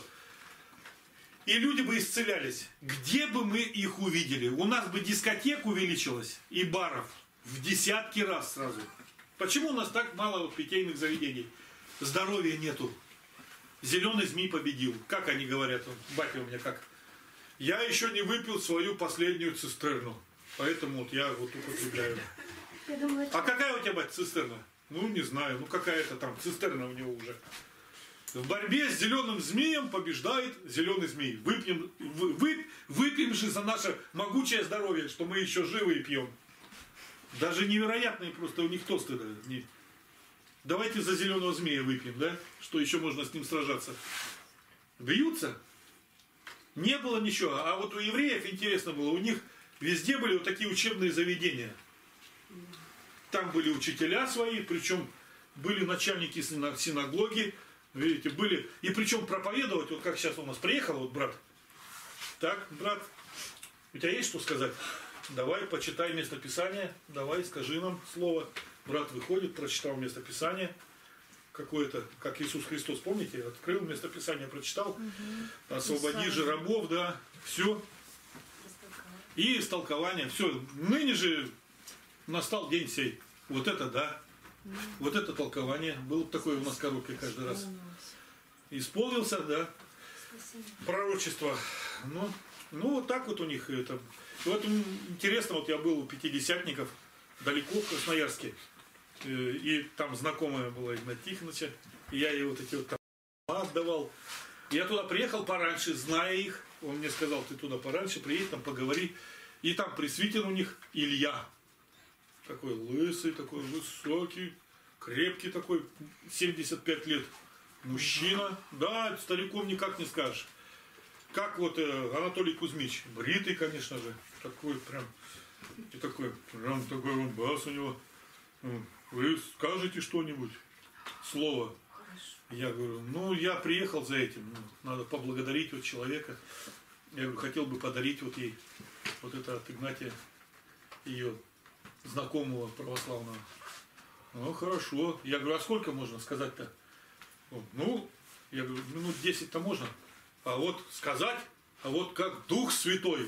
и люди бы исцелялись. Где бы мы их увидели? У нас бы дискотек увеличилось и баров в десятки раз сразу. Почему у нас так мало вот питейных заведений? Здоровья нету. Зеленый змей победил. Как они говорят? Батя у меня как? Я еще не выпил свою последнюю цистерну. Поэтому вот я вот употребляю. Я думаю, А какая у тебя, бать, цистерна? Ну, не знаю. Ну, какая-то там цистерна у него уже. В борьбе с зеленым змеем побеждает зеленый змей. Выпьем, вы, вы, выпьем же за наше могучее здоровье, что мы еще живы и пьем. Даже невероятные просто у них тосты. Да, не. Давайте за зеленого змея выпьем, да? Что еще можно с ним сражаться? Бьются? Не было ничего. А вот у евреев интересно было, у них везде были вот такие учебные заведения. Там были учителя свои, причем были начальники синагоги, видите, были, и причем проповедовать, вот как сейчас у нас приехал вот брат. Так, брат, у тебя есть что сказать? Давай, почитай местописание, давай, скажи нам слово. Брат выходит, прочитал местописание какое-то, как Иисус Христос, помните, открыл местописание, прочитал, угу. Освободи же рабов, да, все. И истолкование, все. Ныне же настал день сей. Вот это да. Mm. Вот это толкование. Было такое у нас коробке каждый раз. Исполнился, да. Спасибо. Пророчество. Ну, ну, вот так вот у них это. И вот интересно, вот я был у пятидесятников далеко в Красноярске. И там знакомая была Игнат Тихоновича. И я ей вот эти вот там отдавал. Я туда приехал пораньше, зная их. Он мне сказал, ты туда пораньше приедь, там поговори. И там пресвитер у них Илья. Такой лысый, такой высокий, крепкий такой, семьдесят пять лет. Мужчина. Да, стариком никак не скажешь. Как вот э, Анатолий Кузьмич. Бритый, конечно же. Такой прям, и такой, прям такой бас у него. Вы скажете что-нибудь? Слово. Я говорю, ну я приехал за этим. Ну, надо поблагодарить вот человека. Я говорю, хотел бы подарить вот ей вот это от Игнатия, ее знакомого православного. Ну, хорошо. Я говорю, а сколько можно сказать-то? Ну, я говорю, минут десять-то можно. А вот сказать, а вот как Дух Святой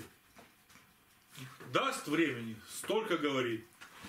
даст времени, столько говори.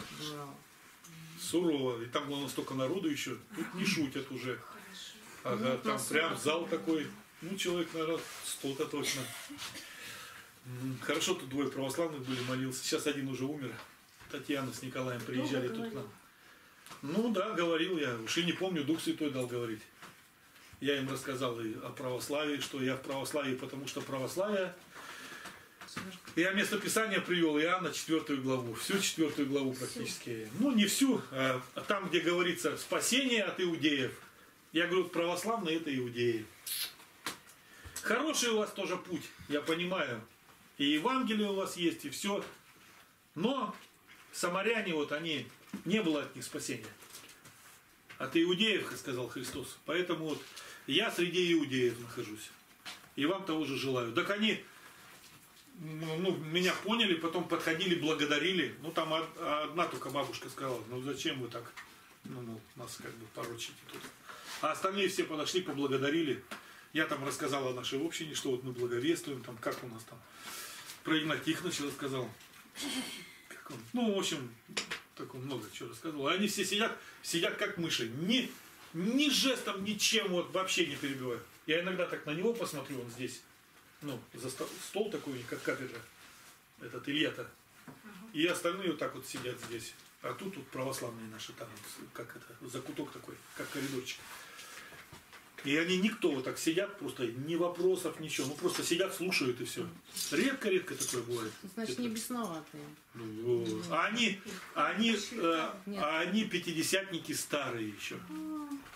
Сурово. И там было столько народу еще. Тут не шутят уже. Ага, там прям зал такой. Ну, человек, наверное, сто-то точно. Хорошо, тут двое православных были, молился. Сейчас один уже умер. Татьяна с Николаем приезжали тут к нам. Ну да, говорил я. Уж и не помню, Дух Святой дал говорить. Я им рассказал и о православии, что я в православии, потому что православие. Я местописание привел, Иоанна, четвертую главу. Всю четвертую главу практически. Ну, не всю, а там, где говорится спасение от иудеев. Я говорю, православные это иудеи. Хороший у вас тоже путь, я понимаю. И Евангелие у вас есть, и все. Но самаряне, вот они, не было от них спасения. От иудеев, как сказал Христос. Поэтому вот я среди иудеев нахожусь. И вам того же желаю. Так они, ну, меня поняли, потом подходили, благодарили. Ну, там одна только бабушка сказала, ну, зачем вы так, ну, ну нас как бы порочите тут. А остальные все подошли, поблагодарили. Я там рассказал о нашей общине, что вот мы благовествуем, там, как у нас там. Про Игната Тихоновича рассказал. Как он, ну, в общем, так он много чего рассказывал. Они все сидят, сидят как мыши. Ни, ни жестом, ничем вот вообще не перебивают. Я иногда так на него посмотрю, он здесь. Ну, за стол, стол такой, как кафедра. Этот Илья-то. И остальные вот так вот сидят здесь. А тут вот православные наши там, как это, закуток такой, как коридорчик. И они никто вот так сидят, просто ни вопросов, ничего. Ну просто сидят, слушают и все. Редко-редко такое бывает. Значит, это... не бесноватые. Ну, а они, они, э, а они пятидесятники старые еще.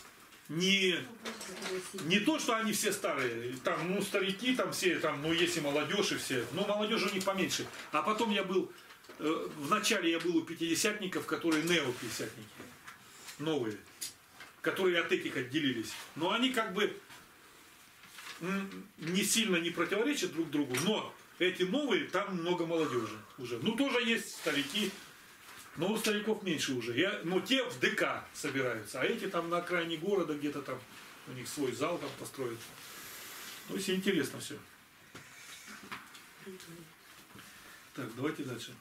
не, не то, что они все старые, там, ну, старики, там все, там, ну, есть и молодежь, и все, но молодежи у них поменьше. А потом я был, э, вначале я был у пятидесятников, которые неопятидесятники, новые, которые от этих отделились. Но они как бы не сильно не противоречат друг другу, но эти новые, там много молодежи уже. Ну, тоже есть старики, но у стариков меньше уже. Я, но те в ДК собираются, а эти там на окраине города где-то там, у них свой зал там построят. Ну, если интересно все. Так, давайте дальше.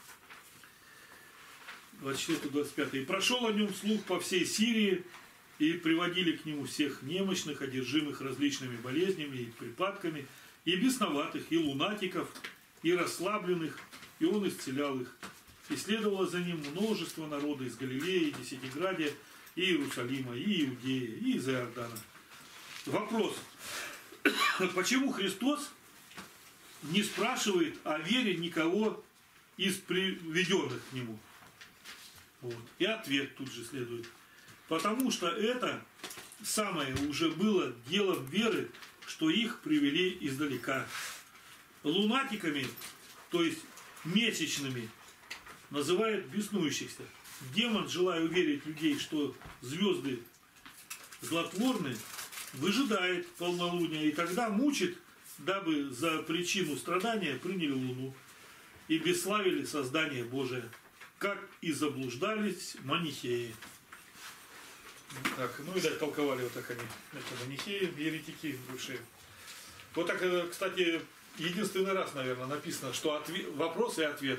двадцать четвёртый двадцать пятый. «И прошел о нем слух по всей Сирии, и приводили к нему всех немощных, одержимых различными болезнями и припадками, и бесноватых, и лунатиков, и расслабленных, и он исцелял их. И следовало за ним множество народа из Галилеи, Десятиградия, и Иерусалима, и Иудеи, и из Иордана». Вопрос. Почему Христос не спрашивает о вере никого из приведенных к нему? Вот. И ответ тут же следует. Потому что это самое уже было делом веры, что их привели издалека. Лунатиками, то есть месячными, называют беснующихся. Демон, желая уверить людей, что звезды злотворны, выжидает полнолуния и тогда мучит, дабы за причину страдания приняли луну и бесславили создание Божие, как и заблуждались манихеи. Так, ну, видать, толковали вот так они. Это манихеи, еретики бывшие. Вот так, кстати, единственный раз, наверное, написано, что ответ, вопрос и ответ.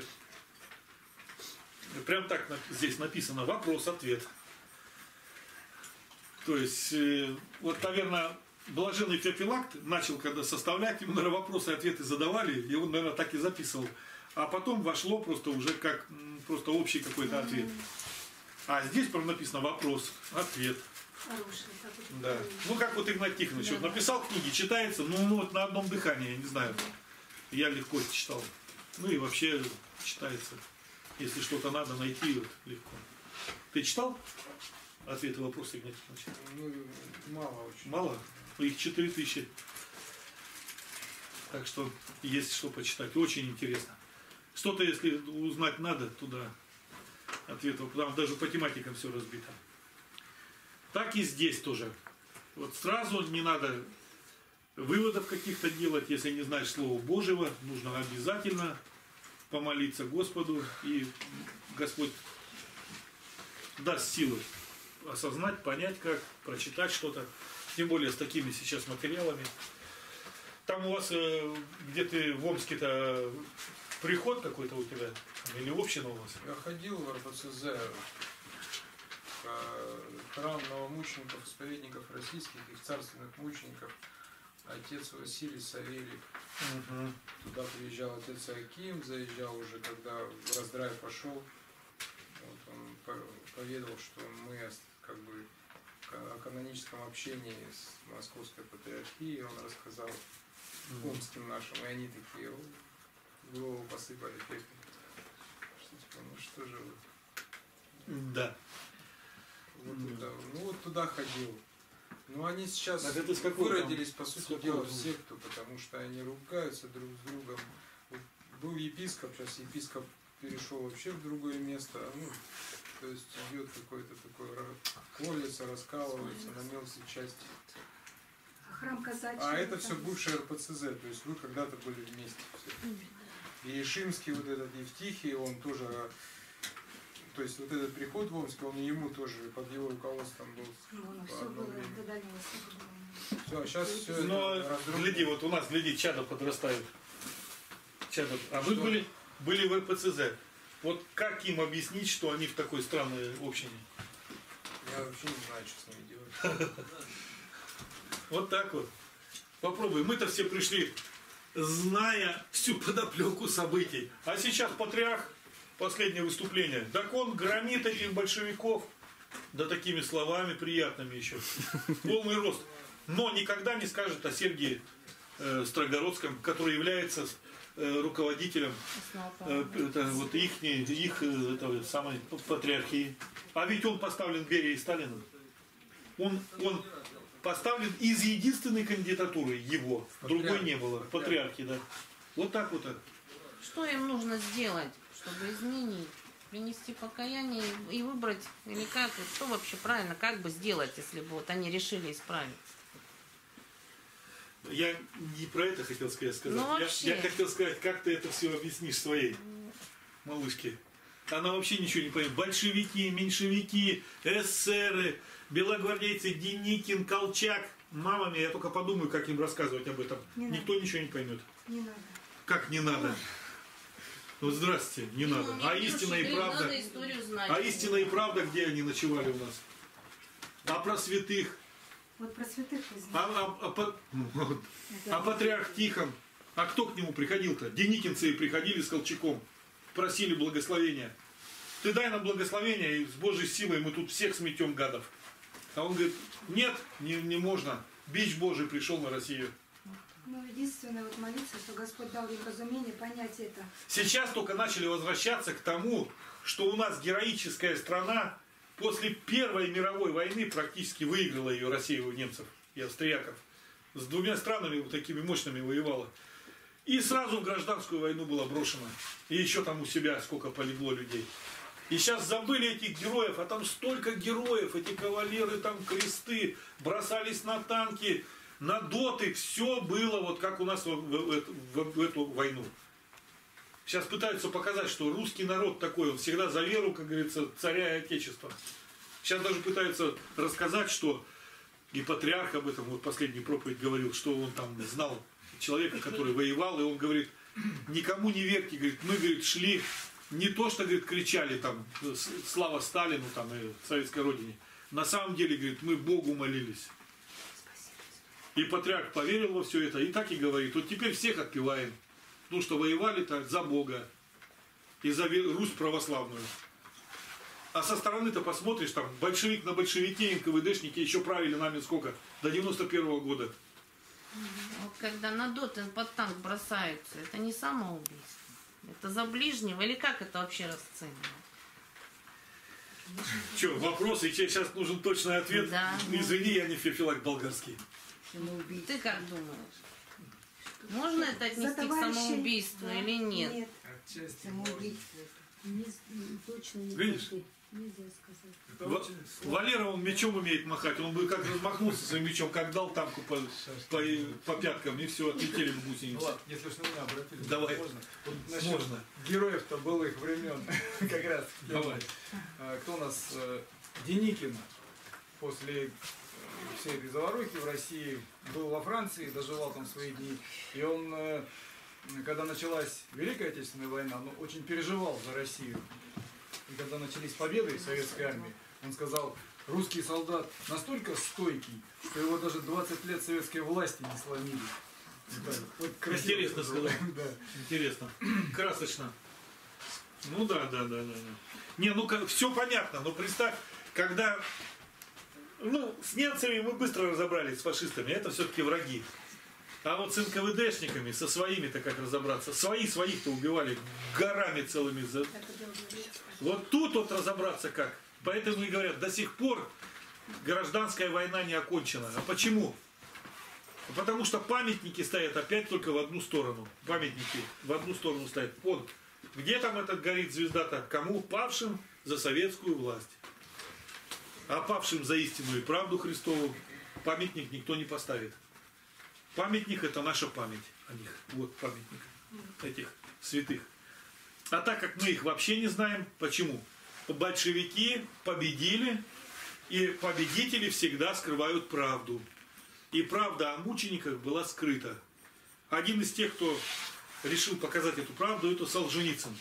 Прям так здесь написано: вопрос-ответ. То есть, вот, наверное, блаженный Феофилакт начал, когда составлять, ему, наверное, вопросы и ответы задавали, и он, наверное, так и записывал. А потом вошло просто уже как просто общий какой-то ответ. А здесь прям написано вопрос, ответ. Хороший. Да. Ну, как вот Игнат Тихонович, вот написал книги, читается, ну, ну, вот на одном дыхании, я не знаю. Я легко читал. Ну и вообще читается. Если что-то надо найти, вот, легко. Ты читал ответы, вопросы, Игнат Тихонович? Ну, мало очень. Мало? Их четыре тысячи. Так что есть что почитать. Очень интересно. Что-то, если узнать надо, туда ответов, потому даже по тематикам все разбито. Так и здесь тоже. Вот сразу не надо выводов каких-то делать, если не знаешь Слова Божьего, нужно обязательно помолиться Господу, и Господь даст силы осознать, понять, как прочитать что-то, тем более с такими сейчас материалами. Там у вас, где ты в Омске-то, приход какой-то у тебя? Или община у вас? Я ходил в эр пэ цэ зэ, храм новомучеников, исповедников российских, их царственных мучеников, отец Василий Савельев. Угу. Туда приезжал отец Аким, заезжал уже, когда в раздрай пошел. Вот он поведал, что мы как бы о каноническом общении с Московской патриархией, он рассказал угу. омским нашим, и они такие в голову посыпали пеплом. Ну что же вы? Да. Вот туда, ну вот туда ходил. Ну они сейчас так это с какого, выродились, там, по сути какого, дела, там? в секту, потому что они ругаются друг с другом. Вот был епископ, сейчас епископ перешел вообще в другое место. Ну, то есть идет какой-то такой, колется, раскалывается на мелкие части. А храм казачий. А это все бывший эр пэ цэ зэ, то есть вы когда-то были вместе все. И Ишимский, вот этот Евтихий, он тоже, то есть вот этот приход в Омск, он ему тоже под его руководством был. Ну, все было, все, а сейчас все но, это гляди, вот у нас, гляди, чадо подрастают. Чадо. А вы были, были в эр пэ цэ зэ. Вот как им объяснить, что они в такой странной общине? Я вообще не знаю, что с ними делать. Вот так вот. Попробуй. Мы-то все пришли, зная всю подоплеку событий. А сейчас патриарх, последнее выступление, так он громит этих большевиков, да такими словами приятными еще. Полный рост. Но никогда не скажет о Сергии э, Строгородском, который является э, руководителем э, это, вот их, их э, это, самой патриархии. А ведь он поставлен Берией и Сталиным. Он, он поставлен из единственной кандидатуры его, другой не было, патриархи, да. Вот так вот. Что им нужно сделать, чтобы изменить? Принести покаяние и выбрать, или как, что вообще правильно, как бы сделать, если бы вот они решили исправить? Я не про это хотел сказать. сказать. Ну, я, вообще. я хотел сказать, как ты это все объяснишь своей малышке. Она вообще ничего не понимает. Большевики, меньшевики, эсеры, белогвардейцы, Деникин, Колчак. Мамами, я только подумаю, как им рассказывать об этом. Не Никто надо. ничего не поймет. Не надо. Как не надо? Ну, здравствуйте, не надо. Ну, А мне истина Леша и говорит, правда? надо историю знать. А истина и правда, где они ночевали у нас? А про святых? Вот про святых вы знаете. А, а, а, по- вот. Это- А патриарх Тихон? А кто к нему приходил-то? Деникинцы приходили с Колчаком, просили благословения. Ты дай нам благословение, и с Божьей силой мы тут всех сметем, гадов. А он говорит, нет, не, не можно. Бич Божий пришел на Россию. Ну, единственное, вот молиться, что Господь дал им разумение понять это. Сейчас только начали возвращаться к тому, что у нас героическая страна после Первой мировой войны практически выиграла ее Россия у немцев и австрияков. С двумя странами вот такими мощными воевала. И сразу в гражданскую войну была брошена. И еще там у себя сколько полегло людей. И сейчас забыли этих героев, а там столько героев, эти кавалеры, там кресты, бросались на танки, на доты, все было вот как у нас в, в- в- в эту войну. Сейчас пытаются показать, что русский народ такой, он всегда за веру, как говорится, царя и отечества. Сейчас даже пытаются рассказать, что и патриарх об этом, вот последний проповедь говорил, что он там знал человека, который воевал, и он говорит, никому не верьте, говорит, мы, говорит, шли, не то, что, говорит, кричали там, слава Сталину там и советской родине, на самом деле, говорит, мы Богу молились. И патриарх поверил во все это, и так и говорит, вот теперь всех отпеваем, потому что воевали-то за Бога и за Русь православную. А со стороны-то посмотришь, там, большевик на большевике, эн ка вэ дэшники еще правили нами сколько? До девяносто первого года. Вот когда на доты под танк бросаются, это не самоубийство. Это за ближнего, или как это вообще расценивать? Че, вопросы, тебе сейчас нужен точный ответ? Да. Извини, я не феофилак болгарский. Ты как думаешь? Можно это За отнести к товарищей- самоубийству Да. или нет? Нет. Отчасти. Самоубийство. Не, точно не Видишь? могу. Нельзя сказать. Это Ва- очень сложно. Валера, он мечом умеет махать, он бы как размахнулся своим мечом, как дал танку по, по, по пяткам, и все, отлетели в Ну гусеницы. ладно, если уж на меня обратились, Давай. можно? Вот насчет Можно. героев-то былых времен, как раз. Давай. А, Кто у нас? э, Деникин после э, всей этой заварухи в России был во Франции, доживал там свои дни. И он, э, когда началась Великая Отечественная война, он очень переживал за Россию. И когда начались победы советской армии, он сказал, русский солдат настолько стойкий, что его даже двадцать лет советской власти не сломили. Да, вот красиво Интересно это было. сказал. Да. Интересно. Красочно. Ну да, да, да, да. да. Не, ну все понятно, но представь, когда... Ну, с немцами мы быстро разобрались, с фашистами, это все-таки враги. А вот с эн ка вэ дэшниками, со своими-то как разобраться? Свои своих-то убивали горами целыми. За... Вот тут вот разобраться как. Поэтому и говорят, до сих пор гражданская война не окончена. А почему? Потому что памятники стоят опять только в одну сторону. Памятники в одну сторону стоят. Вот. Где там этот горит звезда-то? Кому? Павшим за советскую власть. А павшим за истину и правду Христову памятник никто не поставит. Памятник — это наша память о них. Вот памятник этих святых. А так как мы их вообще не знаем, почему? Большевики победили, и победители всегда скрывают правду. И правда о мучениках была скрыта. Один из тех, кто решил показать эту правду, это Солженицын.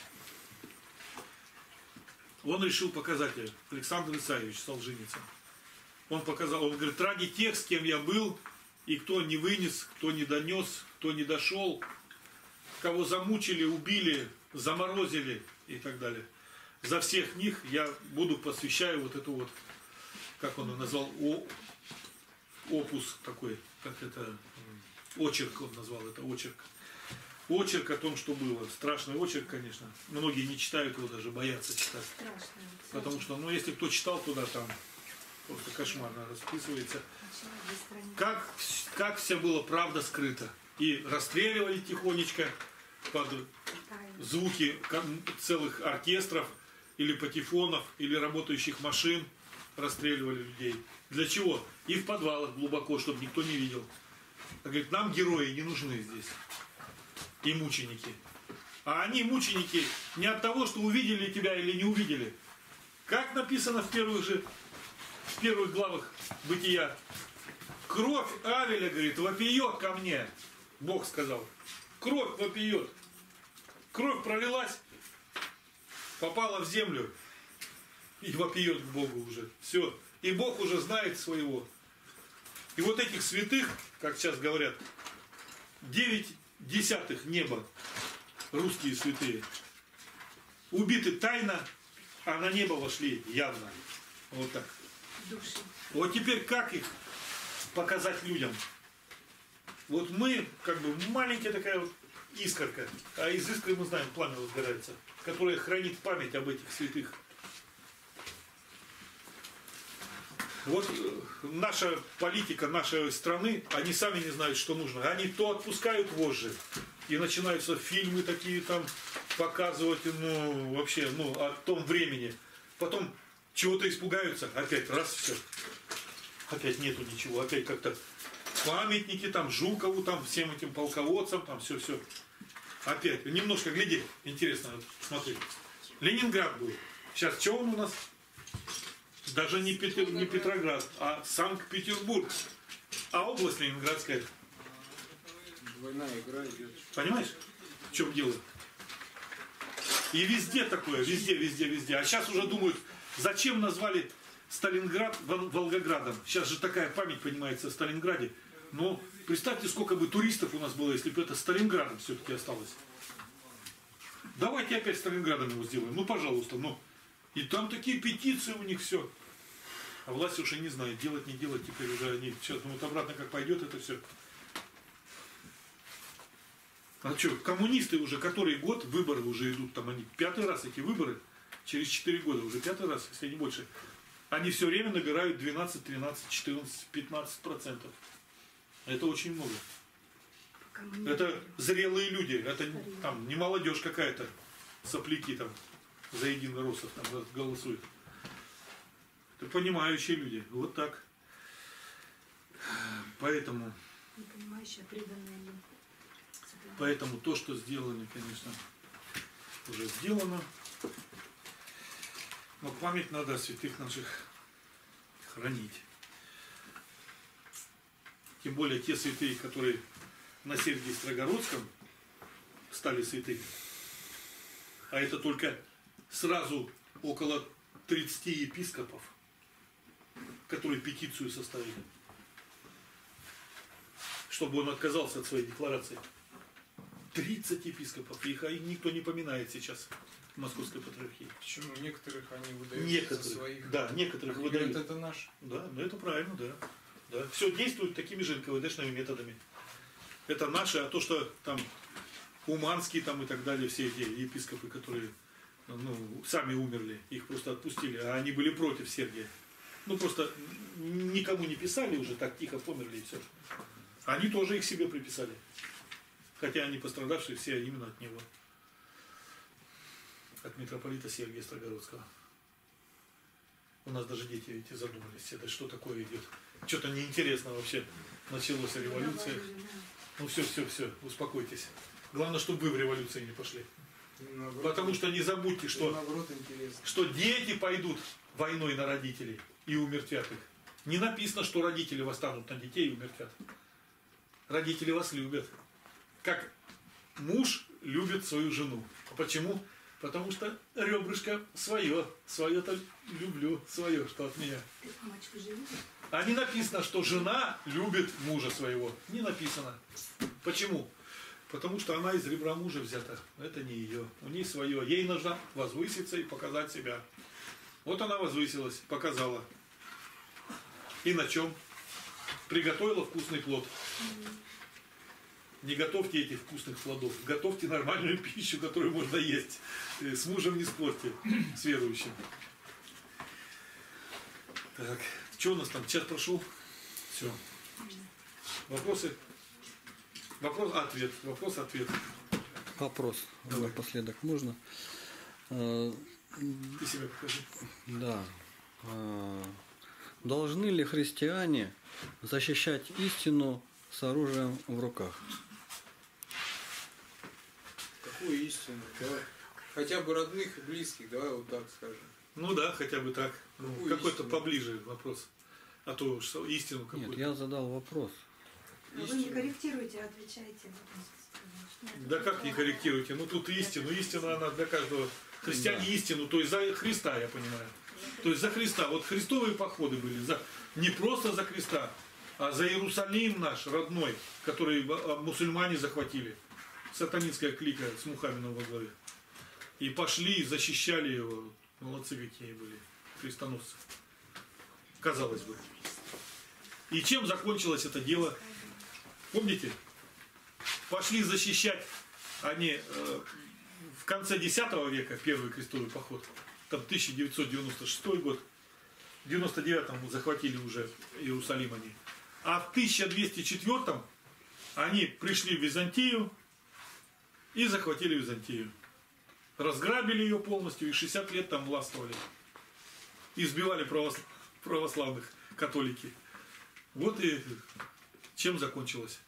Он решил показать ее, Александр Исаевич Солженицын. Он показал, он говорит, ради тех, с кем я был, и кто не вынес, кто не донес, кто не дошел, кого замучили, убили, заморозили и так далее. За всех них я буду посвящаю вот эту вот, как он назвал, о, опус такой, как это, очерк он назвал, это очерк. Очерк о том, что было. Страшный очерк, конечно. Многие не читают его, даже боятся читать. Страшно. Потому что, ну, если кто читал туда, там, просто кошмарно расписывается. Как, как вся была правда скрыта. И расстреливали тихонечко под звуки целых оркестров, или патефонов, или работающих машин, расстреливали людей. Для чего? И в подвалах глубоко, чтобы никто не видел. Он говорит, нам герои не нужны здесь. И мученики. А они мученики не от того, что увидели тебя или не увидели. Как написано в первых же, в первых главах Бытия. Кровь Авеля, говорит, вопиет ко мне. Бог сказал. Кровь вопиет. Кровь пролилась, попала в землю и вопиет к Богу уже. Все. И Бог уже знает своего. И вот этих святых, как сейчас говорят, девять десятых неба, русские святые, убиты тайно, а на небо вошли явно. Вот так. Души. Вот теперь как их показать людям? Вот мы, как бы, маленькая такая вот искорка, а из искры мы знаем, пламя возгорается, которое хранит память об этих святых. Вот наша политика нашей страны, они сами не знают, что нужно. Они то отпускают вожжи, и начинаются фильмы такие там показывать, ну, вообще, ну, о том времени. Потом чего-то испугаются, опять раз, все. Опять нету ничего, опять как-то памятники там, Жукову, там, всем этим полководцам, там, все-все. Опять, немножко гляди, интересно, вот, смотри. Ленинград был. Сейчас что он у нас? Даже не, Петр, не Петроград, а Санкт-Петербург. А область Ленинградская. Двойная игра идет. Понимаешь, в чем дело? И везде такое, везде, везде, везде. А сейчас уже думают, зачем назвали Сталинград Волгоградом. Сейчас же такая память поднимается в Сталинграде. Но представьте, сколько бы туристов у нас было, если бы это Сталинградом все-таки осталось. Давайте опять Сталинградом его сделаем. Ну, пожалуйста, ну. И там такие петиции у них все. А власть уже не знает, делать, не делать, теперь уже они. Сейчас, ну вот обратно как пойдет это все. А что, коммунисты уже который год, выборы уже идут, там они пятый раз эти выборы, через четыре года, уже пятый раз, если не больше. Они все время набирают двенадцать, тринадцать, четырнадцать, пятнадцать процентов. Это очень много. Это зрелые люди, это там не молодежь какая-то, сопляки там за единороссов там голосуют. Это понимающие люди. Вот так. Поэтому, поэтому то, что сделано, конечно, уже сделано. Но память надо о святых наших хранить. Тем более те святые, которые на Сергии Строгородском стали святыми. А это только сразу около тридцати епископов, которые петицию составили, чтобы он отказался от своей декларации. тридцать епископов. Их никто не поминает сейчас в Московской Патриархии. Почему? Некоторых они выдают некоторых, со своих. Да, некоторых они выдают. говорят, это наш. Да, ну это правильно, да. да. Все действует такими же эн ка вэ дэшными методами. Это наши, а то, что там Уманские там и так далее, все эти епископы, которые ну, сами умерли, их просто отпустили, а они были против Сергия. Ну просто никому не писали уже, так тихо померли и все. Они тоже их себе приписали. Хотя они пострадавшие все именно от него. От митрополита Сергия Строгородского. У нас даже дети эти задумались, это что такое идет. Что-то неинтересно вообще. Началась революция. Ну все, все, все, успокойтесь. Главное, чтобы вы в революцию не пошли. Наоборот, потому что не забудьте, что, наоборот, что дети пойдут войной на родителей и умертвят их. Не написано, что родители восстанут на детей и умертвят. Родители вас любят. Как муж любит свою жену. Почему? Потому что ребрышко свое. Свое-то люблю, свое, что от меня. А не написано, что жена любит мужа своего. Не написано. Почему? Потому что она из ребра мужа взята. Это не ее. У нее свое. Ей нужно возвыситься и показать себя. Вот она возвысилась, показала. И на чем? Приготовила вкусный плод. Не готовьте этих вкусных плодов. Готовьте нормальную пищу, которую можно есть. С мужем не спорьте, с верующим. Так, Что у нас там? Час прошел? Все. Вопросы? Вопрос, ответ. Вопрос, ответ. Вопрос Давай. напоследок можно? Э, Ты себя покажи. Да. Э, Должны ли христиане защищать истину с оружием в руках? Какую истину? Давай. Хотя бы родных и близких, давай вот так скажем. Ну да, хотя бы так. Ну, Какую какой-то истину? поближе вопрос. А то что, истину какую-то. Нет, я задал вопрос. А вы не корректируете, а отвечаете. Да как не корректируйте? Ну тут истину. Истина она для каждого. Христиане Да. истину, то есть за Христа, я понимаю. То есть за Христа. Вот христовые походы были. За, не просто за Христа, а за Иерусалим наш родной, который мусульмане захватили. Сатанинская клика с Мухаммедом во главе. И пошли, защищали его. Молодцы какие были, крестоносцы. Казалось бы. И чем закончилось это дело? Помните? Пошли защищать они э, в конце десятого века, первый крестовый поход. Там тысяча девятьсот девяносто шестой год. В девяносто девятом захватили уже Иерусалим они. А в тысяча двести четвёртом они пришли в Византию и захватили Византию. Разграбили ее полностью и шестьдесят лет там властвовали. Избивали православ... православных католики. Вот и чем закончилось.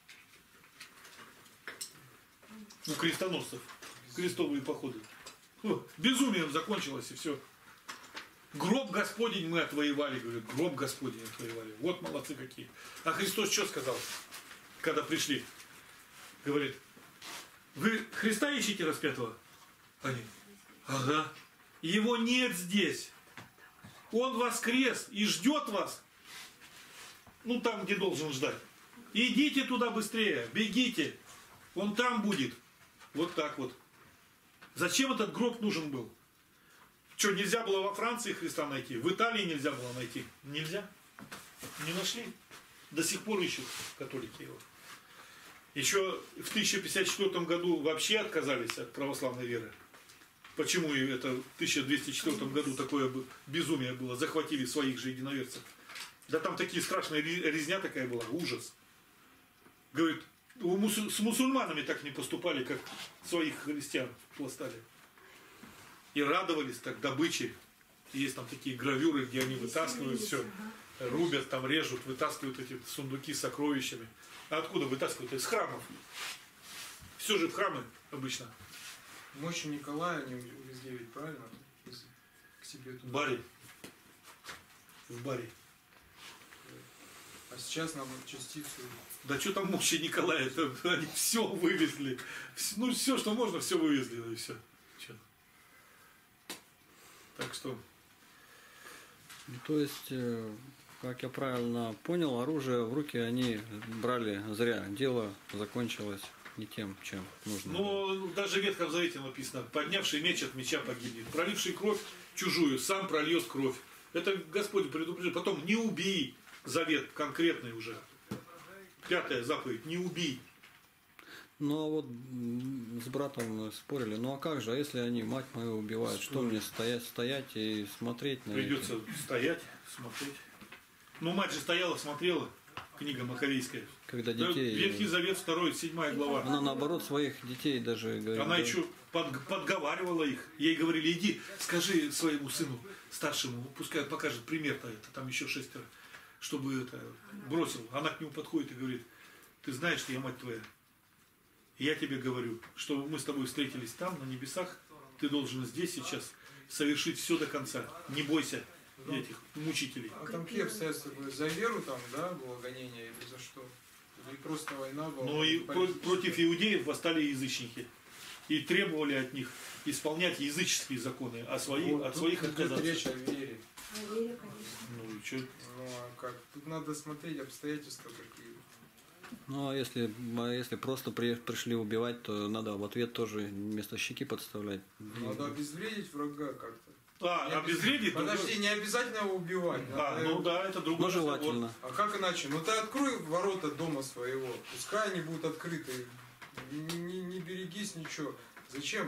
У крестоносцев. Крестовые походы. О, безумием закончилось и все. Гроб Господень мы отвоевали, говорят, гроб Господень отвоевали. Вот молодцы какие. А Христос что сказал, когда пришли? Говорит, вы Христа ищете распятого? Они, ага. Его нет здесь. Он воскрес и ждет вас. Ну там, где должен ждать. Идите туда быстрее, бегите. Он там будет. Вот так вот. Зачем этот гроб нужен был? Что, нельзя было во Франции Христа найти? В Италии нельзя было найти? Нельзя. Не нашли. До сих пор ищут католики его. Еще в тысяча пятьдесят четвёртом году вообще отказались от православной веры. Почему это в тысяча двести четвёртом году такое безумие было? Захватили своих же единоверцев. Да там такие страшные резня такая была. Ужас. Говорит, с мусульманами так не поступали, как своих христиан пластали. И радовались так добыче. Есть там такие гравюры, где они вытаскивают все. Рубят, там режут, вытаскивают эти сундуки с сокровищами. А откуда вытаскивают? Из храмов. Все же в храмы обычно. Мощи Николая они увезли ведь, правильно? Из- К себе туда. Бари. В баре. А сейчас нам частицу... Да что там мощи Николая? Это, они все вывезли. Вс- Ну все, что можно, все вывезли. И все. Чё? Так что... То есть, э, как я правильно понял, оружие в руки они брали зря. Дело закончилось не тем, чем нужно. было. Но даже в Ветхом Завете написано, поднявший меч от меча погибнет, проливший кровь чужую, сам прольет кровь. Это Господь предупреждает. Потом не убей, завет конкретный уже. Пятая заповедь, не убей. Ну а вот м, с братом спорили, ну а как же, а если они мать мою убивают, что мне стоять, стоять и смотреть на Придется эти- стоять, смотреть. Ну мать же стояла, смотрела, книга Маковейская. когда Да, детей... Ветхий Завет, второй, седьмая глава. Она наоборот своих детей даже говорит. Она да, еще под- подговаривала их. Ей говорили, иди, скажи своему сыну старшему, пускай покажет пример-то это, там еще шестеро, чтобы это бросил. Она к нему подходит и говорит, ты знаешь, что я мать твоя. Я тебе говорю, что мы с тобой встретились там, на небесах, ты должен здесь сейчас совершить все до конца. Не бойся этих мучителей. А там какие обстоятельства были? За веру там, да, было гонение или за что? Или просто война была? Но и про- политическая? против иудеев восстали язычники. И требовали от них исполнять языческие законы, а свои, Вот, от тут своих идет отказаться. речь о вере. А вере, конечно. Ну и что? Ну а как? Тут надо смотреть обстоятельства какие. Ну а если, а если просто при- пришли убивать, то надо в ответ тоже вместо щеки подставлять. Надо обезвредить врага как-то. А, Не обезвредить? Подожди, другой- не обязательно его убивать. А, надо ну его- да, это другой Ну желательно. А как иначе? Ну ты открой ворота дома своего, пускай они будут открыты. Не, не- не берегись ничего. Зачем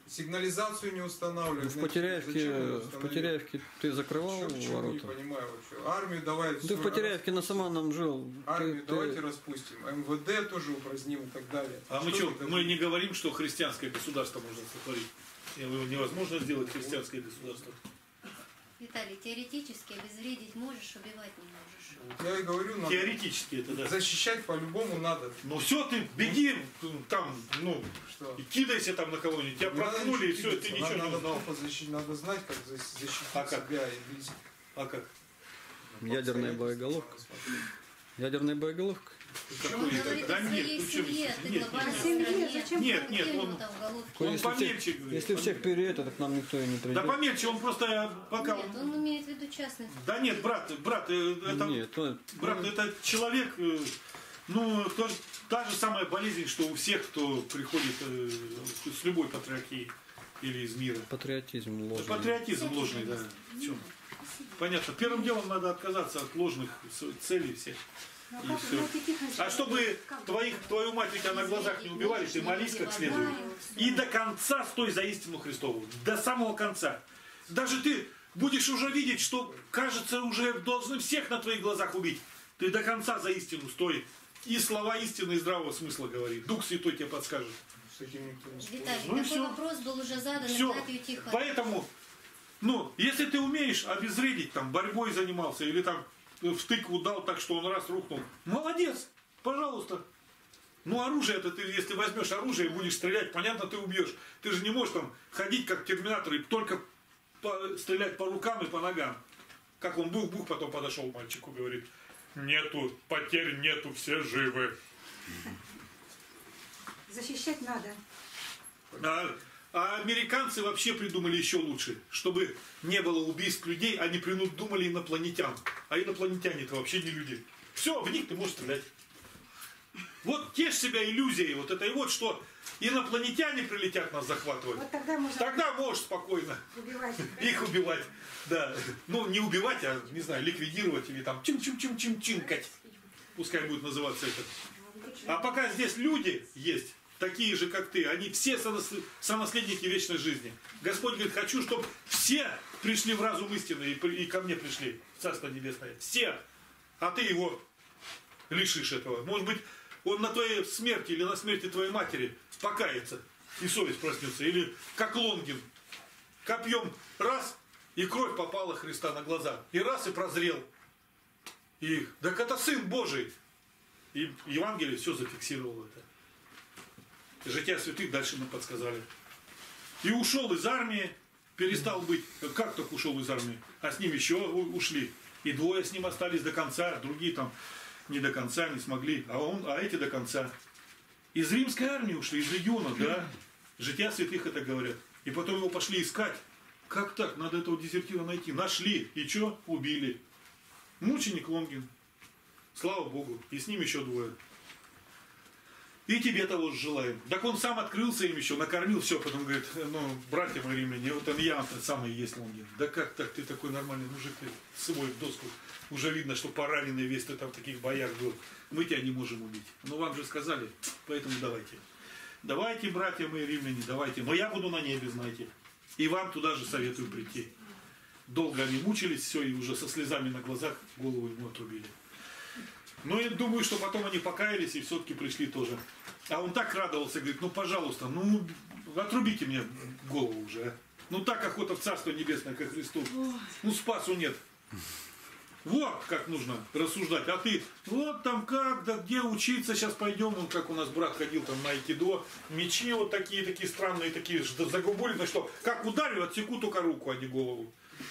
Сигнализацию не устанавливают. В Потеряевке, в Потеряевке ты закрывал Чё- чё ворота? не понимаю вообще. Армию давай... Ты всё в Потеряевке на Саманном жил. Армию Ты- давайте ты- распустим. МВД тоже упраздним и так далее. А мы Что что, это мы будет? не говорим, что христианское государство можно сотворить. Его невозможно сделать христианское государство. Виталий, теоретически обезвредить можешь, убивать не можешь. Я и говорю, надо Теоретически это да. защищать по-любому надо. Ну все, ты беги там, ну, Что? и кидайся там на кого-нибудь. Тебя Не надо проткнули, и ничего все, ты кидаться. ничего не надо, узнал. Надо, защитить, надо знать, как за- защитить А как? себя и близких. А как? Ядерная Обстоятельства боеголовка. надо смотреть. Ядерная боеголовка? Он Какой это? говорит Да о нет, своей ну, чем- семье, ты нет, глобальной нет. Семье, стране. зачем Нет, нет, Где у него он- там в головке? Он если помельче всех, говорит. если всех перейдет, то к нам никто и не придет. Да помельче, он просто пока... Нет, он имеет в виду частный. Да нет, брат, брат, э, это, Нет, то- брат, это человек, э, ну, то- та же самая болезнь, что у всех, кто приходит э, с любой патриархии или из мира. патриотизм ложный. Патриотизм ложный, да. В чем? Понятно. Первым делом надо отказаться от ложных с- целей всех. Ну, И как, всё. знаете, Тихонович, А чтобы как твоих, твою мать у тебя на глазах не убивали, ты молись как следует. И до конца стой за истину Христову. До самого конца. Даже ты будешь уже видеть, что, кажется, уже должны всех на твоих глазах убить. Ты до конца за истину стой. И слова истины и здравого смысла говори. Дух Святой тебе подскажет. С этим никто не спорит. Виталий, Ну и такой всё. вопрос был уже задан Все. Игнатию Тихоновичу. Поэтому, ну, если ты умеешь обезвредить, там, борьбой занимался, или там в тыкву дал так, что он раз рухнул, молодец, пожалуйста. Ну, оружие-то ты, если возьмешь оружие и будешь стрелять, понятно, ты убьешь. Ты же не можешь там ходить как терминатор и только по- стрелять по рукам и по ногам. Как он бух-бух, потом подошел к мальчику, говорит, нету, потерь нету, все живы. защищать надо. А, а американцы вообще придумали еще лучше. Чтобы не было убийств людей, они придумали инопланетян. А инопланетяне-то вообще не люди. Все, в них ты можешь стрелять. Вот тешь себя иллюзией вот этой вот, что инопланетяне прилетят нас захватывать. Вот тогда можно Тогда можешь спокойно убивать. их убивать. Да. Ну, не убивать, а, не знаю, ликвидировать или там чин-чин-чин-чин-чинкать. Пускай будет называться это. А пока здесь люди есть, такие же, как ты, они все сонас- сонаследники вечной жизни. Господь говорит, хочу, чтобы все пришли в разум истины и, при- и ко мне пришли, в Царство Небесное. Все. А ты его лишишь этого. Может быть, он на твоей смерти или на смерти твоей матери покается, и совесть проснется. Или как Лонгин, копьем раз, и кровь попала Христа на глаза. И раз, и прозрел. И, так это Сын Божий. И Евангелие все зафиксировало это. Жития святых дальше нам подсказали. И ушел из армии, перестал быть, как так ушел из армии, а с ним еще у- ушли. И двое с ним остались до конца, другие там не до конца, не смогли, а, он, а эти до конца. Из римской армии ушли, из легиона, да. Жития святых это говорят. И потом его пошли искать. Как так? Надо этого дезертира найти. Нашли. И что? Убили. Мученик Лонгин. Слава Богу. И с ним еще двое. И тебе того же желаем. Так он сам открылся им еще, накормил все, потом говорит, ну, братья мои римляне, вот он я тот самый есть Лонгин. Да как так, ты такой нормальный мужик, ты свой в доску. Уже видно, что пораненный весь ты там в таких боях был. Мы тебя не можем убить. Но вам же сказали, поэтому давайте. Давайте, братья мои римляне, давайте. Но я буду на небе, знаете. И вам туда же советую прийти. Долго они мучились, все, и уже со слезами на глазах голову ему отрубили. Ну, я думаю, что потом они покаялись и все-таки пришли тоже. А он так радовался, говорит, ну, пожалуйста, ну, отрубите мне голову уже. А. Ну, так охота в Царство Небесное ко Христу. Ну, спасу нет. Вот как нужно рассуждать. А ты, вот там как, да где учиться, сейчас пойдем. Он, как у нас брат ходил там на айкидо. Мечи вот такие, такие странные, такие загубленные, что как ударю, отсеку только руку, а не голову.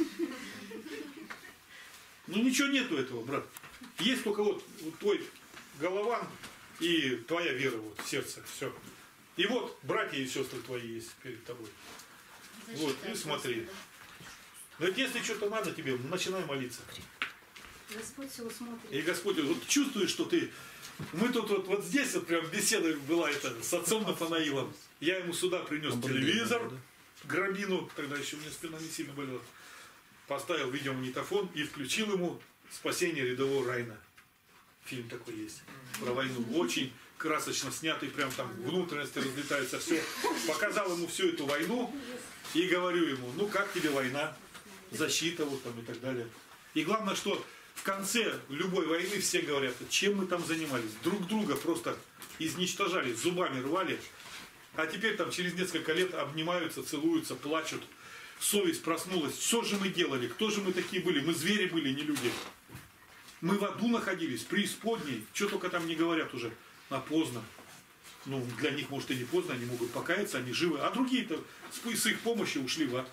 Ну, ничего нету этого, брат. Есть только вот, вот твой голован и твоя вера вот в сердце. Все. И вот братья и сестры твои есть перед тобой. Защита Вот, и от смотри. Господа. Вот если что-то надо тебе, начинай молиться. Господь все усмотрит. И Господь, вот чувствуешь, что ты... Мы тут вот, вот здесь вот прям беседа была это, с отцом Нафанаилом. Я ему сюда принес телевизор, грабину, тогда еще у меня спина не сильно болела. Поставил видеомагнитофон и включил ему «Спасение рядового Райна». Фильм такой есть про войну. Очень красочно снятый, прям там внутренности разлетаются, все. Показал ему всю эту войну и говорю ему, ну как тебе война, защита вот там и так далее. И главное, что в конце любой войны все говорят, чем мы там занимались. Друг друга просто изничтожали, зубами рвали. А теперь там через несколько лет обнимаются, целуются, плачут. Совесть проснулась. Что же мы делали? Кто же мы такие были? Мы звери были, не люди. Мы в аду находились, преисподней. Что только там не говорят уже. А поздно. Ну, для них, может, и не поздно, они могут покаяться, они живы. А другие-то с их помощью ушли в ад.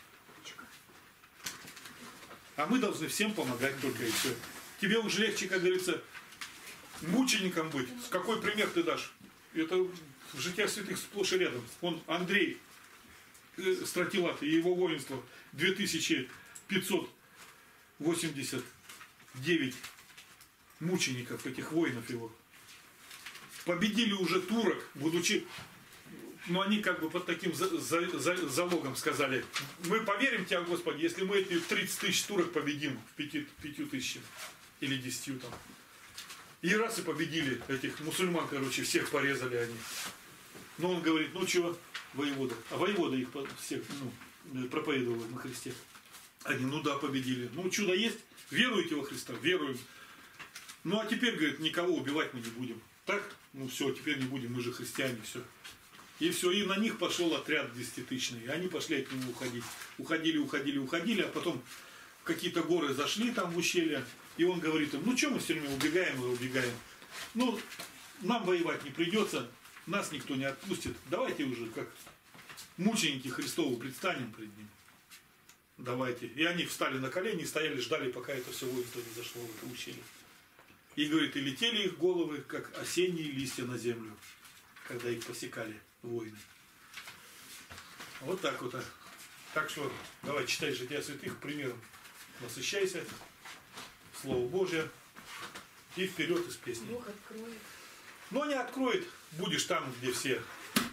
А мы должны всем помогать только и все. Тебе уже легче, как говорится, мучеником быть. Какой пример ты дашь? Это в жития святых сплошь и рядом. Он Андрей э, Стратилат и его воинство две тысячи пятьсот восемьдесят девять мучеников, этих воинов его. Победили уже турок, будучи, ну они как бы под таким за, за, за, залогом сказали, мы поверим Тебе, Господи, если мы эти тридцать тысяч турок победим в пяти, пятью тысячах или десятью там. И раз и победили этих мусульман, короче, всех порезали они. Но он говорит, ну что, воевода, а воевода их всех ну, проповедовал на Христе. Они, ну да, победили. Ну чудо есть, веруете во Христа? Веруем. Ну а теперь, говорит, никого убивать мы не будем. Так? Ну все, теперь не будем, мы же христиане, все. И все, и на них пошел отряд десятитысячный, и они пошли от него уходить. Уходили, уходили, уходили, а потом в какие-то горы зашли там в ущелье, и он говорит им, ну что мы все время убегаем и убегаем? Ну, нам воевать не придется, нас никто не отпустит, давайте уже как мученики Христовы предстанем пред ним. Давайте. И они встали на колени, стояли, ждали, пока это все воинство не зашло в это ущелье. И, говорит, и летели их головы, как осенние листья на землю, когда их посекали воины. Вот так вот. Так что, давай, читай жития святых примером. Насыщайся, Слово Божие, и вперед из песни. Бог откроет. Но не откроет, будешь там, где все.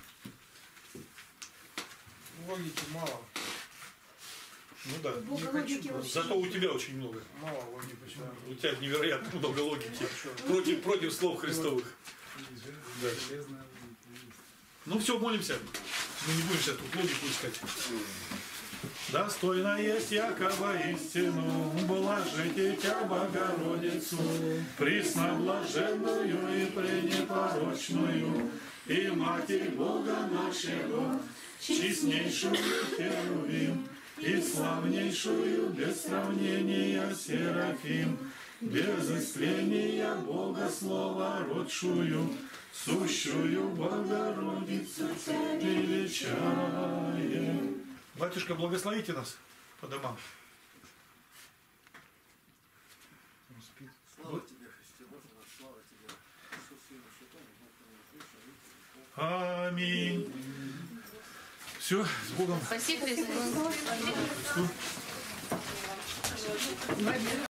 Логики мало. Ну да. Бога Не логики хочу, вообще Зато у нет. тебя очень много. Мало логики. Почему? У тебя невероятно много логики. Против, против слов Христовых. Да. Ну все, молимся. Мы не будем сейчас тут логику искать. Достойно есть Якова истину, блажите Тя Богородицу, пресноблаженную и пренепорочную, и Матерь Бога нашего, честнейшую Херувим, и славнейшую без сравнения Серафим, без истления Бога Слова родшую, сущую Богородицу величаем. Батюшка, благословите нас по домам. Слава Тебе, Христе Боже, слава Тебе, Иисус, Сын Святой, Аминь. Все, с Богом. Спасибо, Христос.